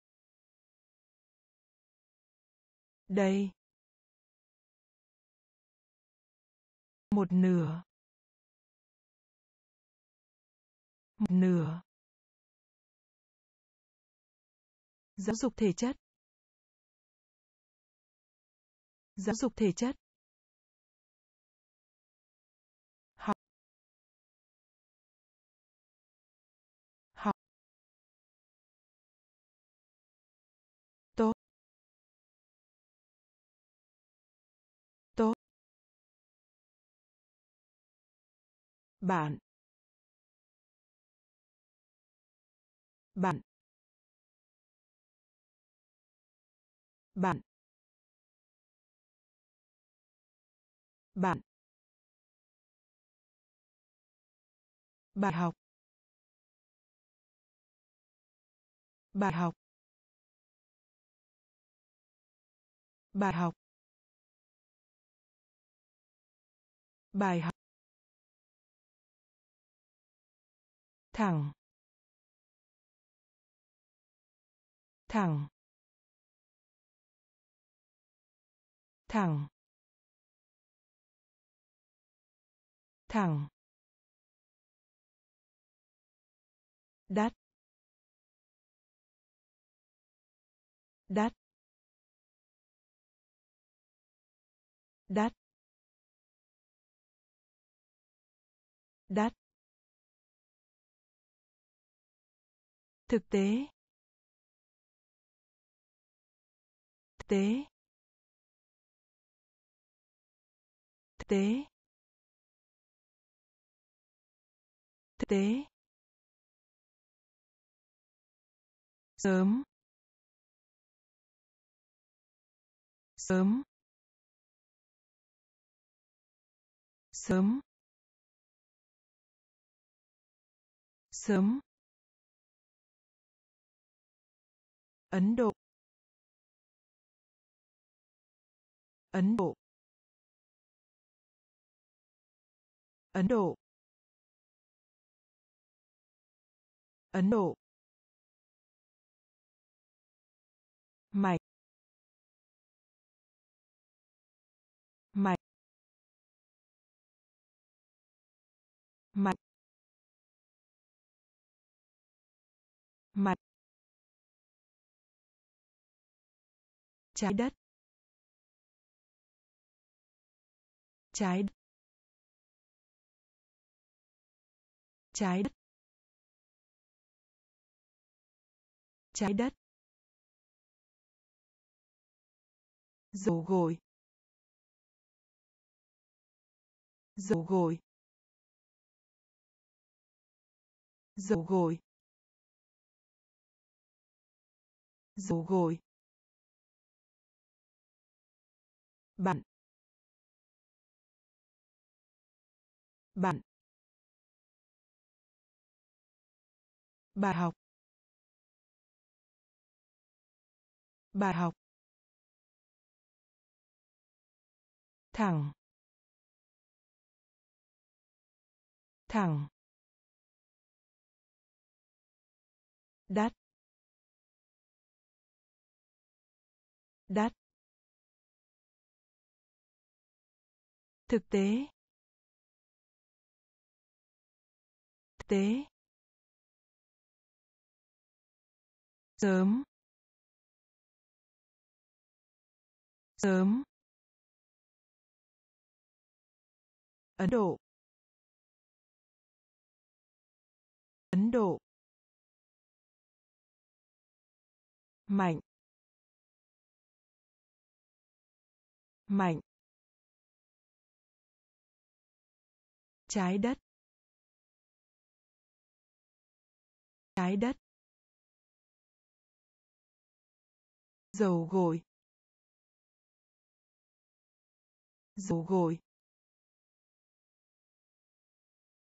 Đây. Một nửa. Một nửa. Giáo dục thể chất. Giáo dục thể chất. Học. Học. Tốt. Tốt. Bạn. bạn bạn bạn bài học bài học bài học bài học thẳng thẳng thẳng thẳng đắt đắt đắt đắt thực tế thực tế thực tế thực tế sớm sớm sớm sớm Ấn Độ Ấn Độ Ấn Độ Ấn Độ mạch mạch mạch mạch trái đất trái đất trái đất trái đất dầu gội dầu gội dầu gội dầu gội bạn bạn bài học bài học thẳng thẳng đắt đắt thực tế thực tế sớm sớm Ấn Độ Ấn Độ mạnh mạnh trái đất trái đất dầu gội dầu gội